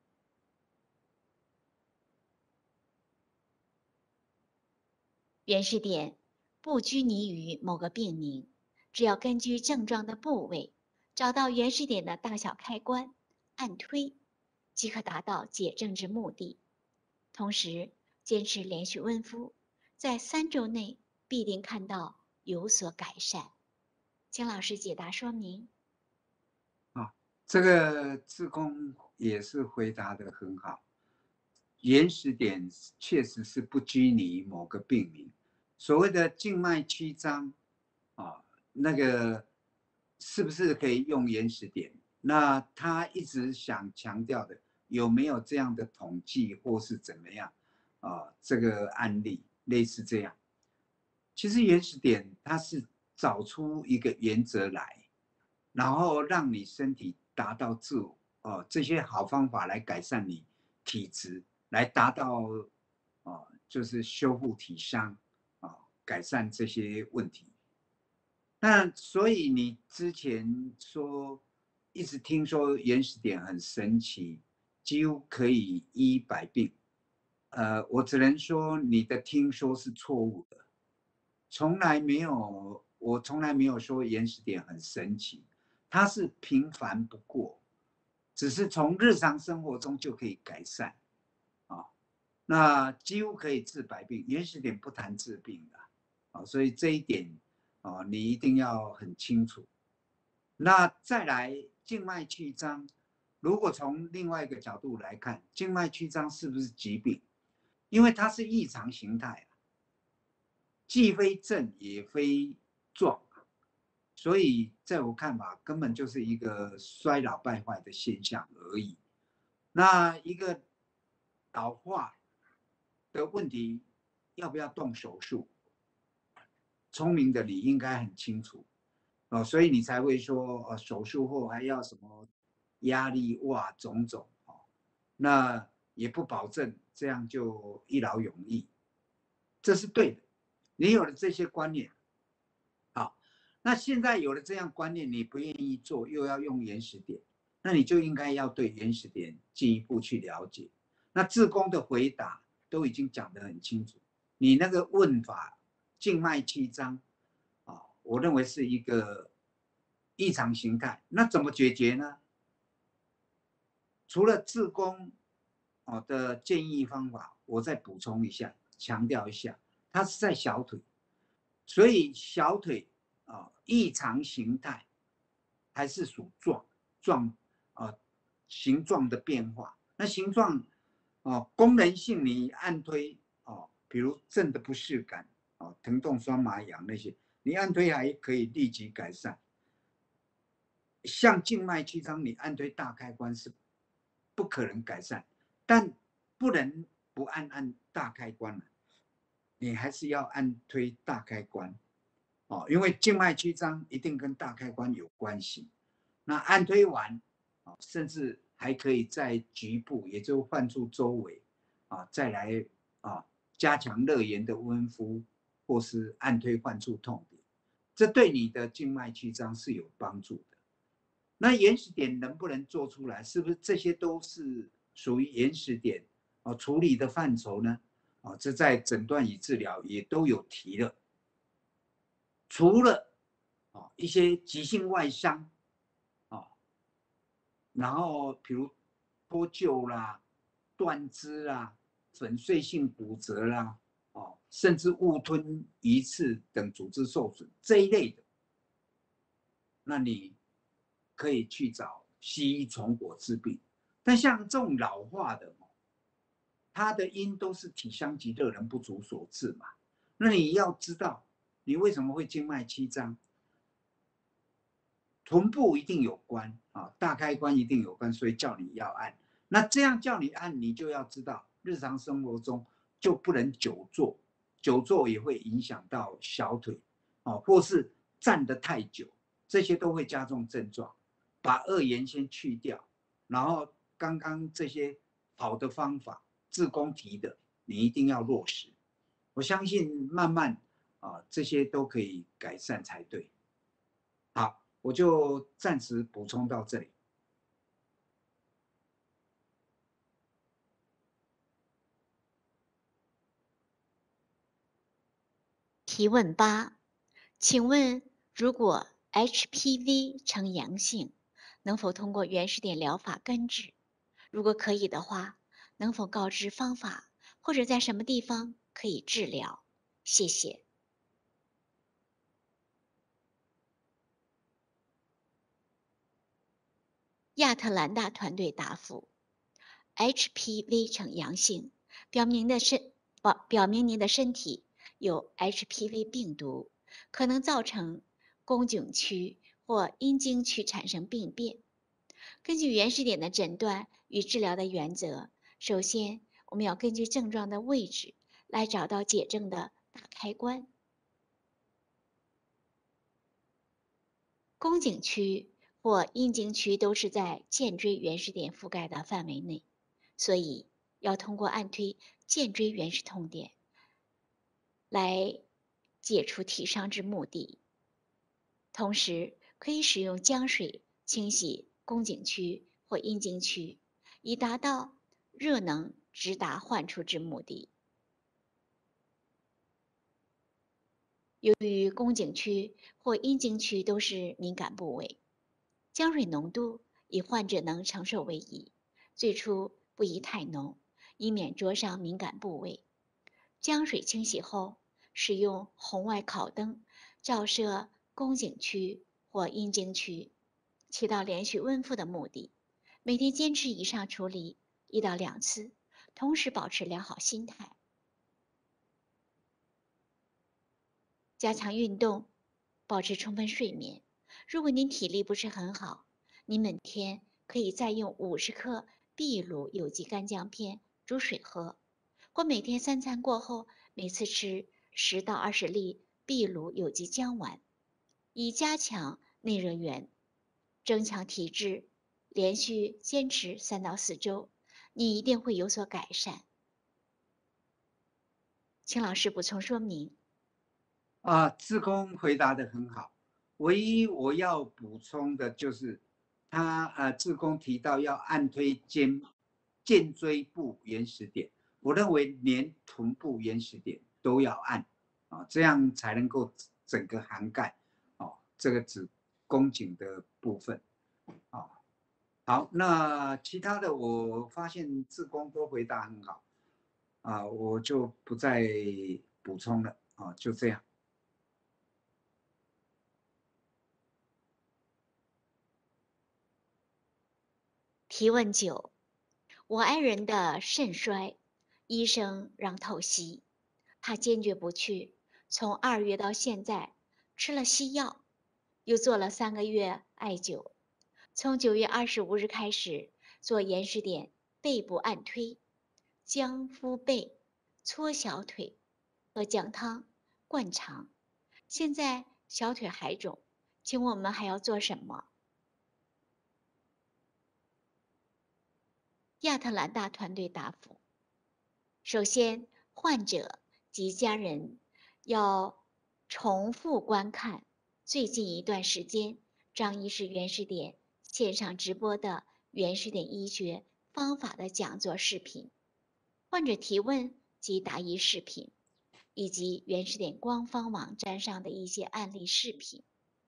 原始点不拘泥于某个病名，只要根据症状的部位，找到原始点的大小开关，按推，即可达到解症之目的。同时，坚持连续温敷，在三周内必定看到有所改善。请老师解答说明。 啊，这个志工也是回答得很好。原始点确实是不拘泥某个病名，所谓的静脉曲张啊，那个是不是可以用原始点？那他一直想强调的，有没有这样的统计或是怎么样啊？这个案例类似这样，其实原始点它是找出一个原则来，然后让你身体达到自我哦这些好方法来改善你体质，来达到哦就是修复体伤啊，改善这些问题。那所以你之前说一直听说原始点很神奇，几乎可以医百病。呃，我只能说你的听说是错误的，从来没有，我从来没有说原始点很神奇，它是平凡不过，只是从日常生活中就可以改善啊，那几乎可以治百病。原始点不谈治病的啊，所以这一点啊，你一定要很清楚。那再来静脉曲张，如果从另外一个角度来看，静脉曲张是不是疾病？因为它是异常形态，既非症也非状，所以在我看法，根本就是一个衰老败坏的现象而已。那一个老化的问题，要不要动手术？聪明的你应该很清楚哦，所以你才会说，呃，手术后还要什么压力哇，种种哦，那也不保证这样就一劳永逸，这是对的。你有了这些观念，好，那现在有了这样观念，你不愿意做，又要用原始点， 那你就应该要对原始点进一步去了解。那志工的回答都已经讲得很清楚，你那个问法静脉曲张啊，我认为是一个异常形态。那怎么解决呢？除了志工的建议方法，我再补充一下，强调一下，它是在小腿，所以小腿啊异常形态还是属状状啊形状的变化。那形状哦，功能性你按推哦，比如正的不适感哦，疼痛、酸麻痒那些，你按推还可以立即改善。像静脉曲张，你按推大开关是不可能改善，但不能不按按大开关了，你还是要按推大开关哦，因为静脉曲张一定跟大开关有关系。那按推完，甚至还可以在局部，也就患处周围啊，再来啊加强热炎的温敷，或是按推患处痛点，这对你的静脉曲张是有帮助的。那原始点能不能做出来？是不是这些都是属于原始点啊处理的范畴呢？啊，这在诊断与治疗也都有提了。除了啊一些急性外伤啊，然后比如脱臼啦、断肢啦、粉碎性骨折啦，哦，甚至误吞鱼刺等组织受损这一类的，那你可以去找西医从果治病。但像这种老化的，它的因都是体香及热能不足所致嘛。那你要知道，你为什么会静脉曲张？臀部一定有关啊，大开关一定有关，所以叫你要按。那这样叫你按，你就要知道，日常生活中就不能久坐，久坐也会影响到小腿，哦，或是站得太久，这些都会加重症状。把恶言先去掉，然后刚刚这些好的方法，志工提的，你一定要落实。我相信慢慢啊，这些都可以改善才对。好，我就暂时补充到这里。 提问八，请问如果 H P V 呈阳性，能否通过原始点疗法根治？如果可以的话，能否告知方法或者在什么地方可以治疗？谢谢。亚特兰大团队答复 ：H P V 呈阳性，表明的身表表明您的身体有 H P V 病毒，可能造成宫颈区或阴茎区产生病变。根据原始点的诊断与治疗的原则，首先我们要根据症状的位置来找到解症的大开关。宫颈区或阴茎区都是在颈椎原始点覆盖的范围内，所以要通过按推颈椎原始痛点来解除体伤之目的。同时可以使用姜水清洗宫颈区或阴茎区，以达到热能直达患处之目的。由于宫颈区或阴茎区都是敏感部位，姜水浓度以患者能承受为宜，最初不宜太浓，以免灼伤敏感部位。姜水清洗后，使用红外烤灯照射宫颈区或阴茎区，起到连续温敷的目的。每天坚持以上处理一到两次，同时保持良好心态。加强运动，保持充分睡眠。如果您体力不是很好，您每天可以再用五十克秘鲁有机干姜片煮水喝，或每天三餐过后，每次吃十到二十粒秘鲁有机姜丸，以加强内热源，增强体质。连续坚持三到四周，你一定会有所改善。请老师补充说明。 啊，志工回答得很好，唯一我要补充的就是他呃志工提到要按推肩肩椎部原始点，我认为连臀部原始点都要按啊，这样才能够整个涵盖哦这个子宫颈的部分啊。好，那其他的我发现志工都回答很好啊，我就不再补充了啊，就这样。 提问九：我爱人的肾衰，医生让透析，他坚决不去。从二月到现在，吃了西药，又做了三个月艾灸。从九月二十五日开始做原始点背部按推、姜敷背、搓小腿和姜汤灌肠。现在小腿还肿，请问我们还要做什么？亚特兰大团队答复：首先，患者及家人要重复观看最近一段时间张医师原始点线上直播的原始点医学方法的讲座视频、患者提问及答疑视频，以及原始点官方网站上的一些案例视频。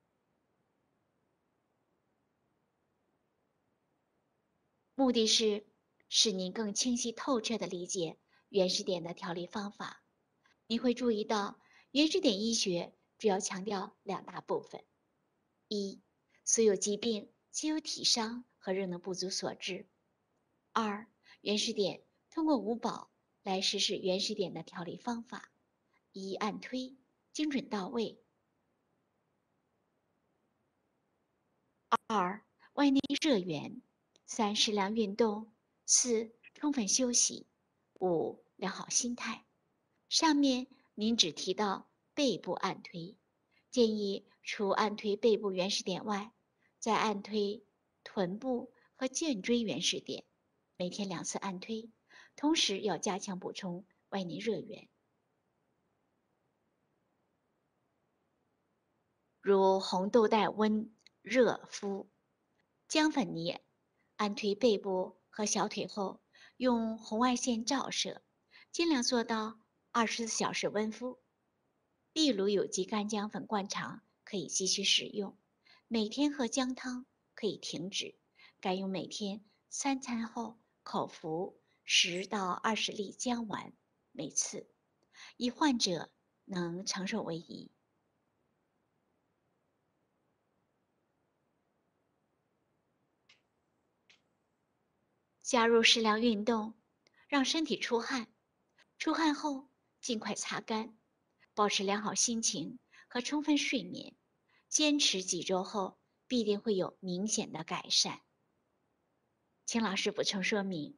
目的是使您更清晰透彻地理解原始点的调理方法。你会注意到，原始点医学主要强调两大部分：一，所有疾病皆由体伤和热能不足所致；二，原始点通过五宝来实施原始点的调理方法：一，按推，精准到位；二，外内热源；三，适量运动；四，充分休息；五，良好心态。上面您只提到背部按推，建议除按推背部原始点外，再按推臀部和肩椎原始点，每天两次按推，同时要加强补充外内热源，如红豆带温热敷、姜粉泥，按推背部和小腿后，用红外线照射，尽量做到二十四小时温敷。秘鲁有机干姜粉灌肠可以继续使用，每天喝姜汤可以停止，改用每天三餐后口服十到二十粒姜丸每次，以患者能承受为宜。加入适量运动，让身体出汗，出汗后尽快擦干，保持良好心情和充分睡眠，坚持几周后必定会有明显的改善。请老师补充说明。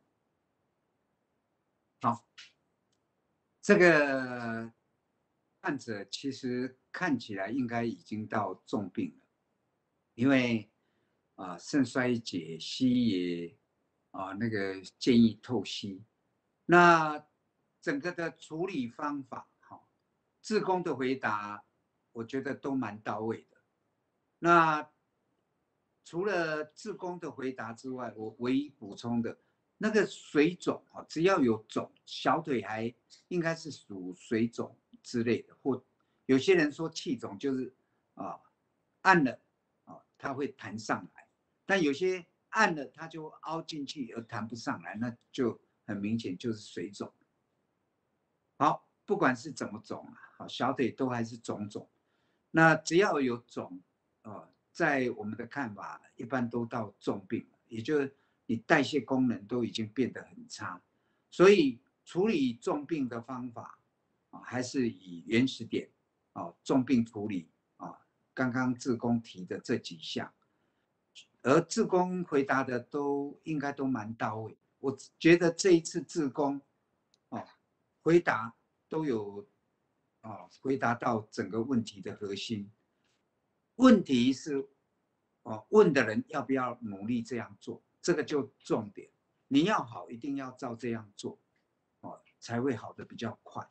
好，这个患者其实看起来应该已经到重病了，因为啊肾衰竭，西医也啊那个建议透析。那整个的处理方法，哈，志工的回答，我觉得都蛮到位的。那除了志工的回答之外，我唯一补充的，那个水肿啊，只要有肿，小腿还应该是属水肿之类的，或有些人说气肿就是啊按了啊它会弹上来，但有些按了它就凹进去而弹不上来，那就很明显就是水肿。好，不管是怎么肿啊，好小腿都还是肿肿，那只要有肿啊。在我们的看法，一般都到重病了，也就是你代谢功能都已经变得很差，所以处理重病的方法啊，还是以原始点啊重病处理啊，刚刚志工提的这几项，而志工回答的都应该都蛮到位，我觉得这一次志工哦回答都有啊回答到整个问题的核心。问题是，哦，问的人要不要努力这样做，这个就重点。你要好，一定要照这样做，哦，才会好的比较快。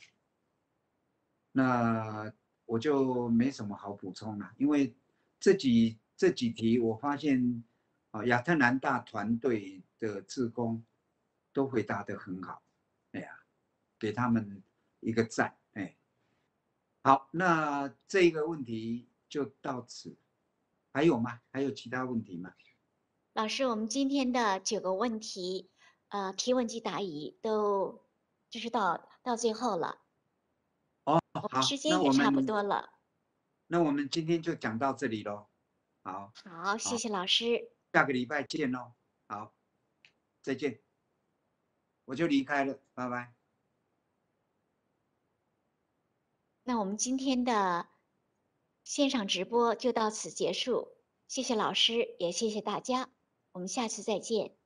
那我就没什么好补充了，因为这几这几题我发现， 啊，亚特兰大团队的志工都回答得很好，哎呀，给他们一个赞，哎，好，那这个问题就到此，还有吗？还有其他问题吗？ 老师，我们今天的九个问题，呃，提问及答疑都就是到到最后了， 哦， 我们好， 时间那我也差不们多了。 那我们今天就讲到这里喽。好， 好，谢好， 谢老师。 下个礼拜见喽。好，再见，我就离开了，拜拜。 那我们今天的线上直播就到此结束，谢谢老师，也谢谢大家，我们下次再见。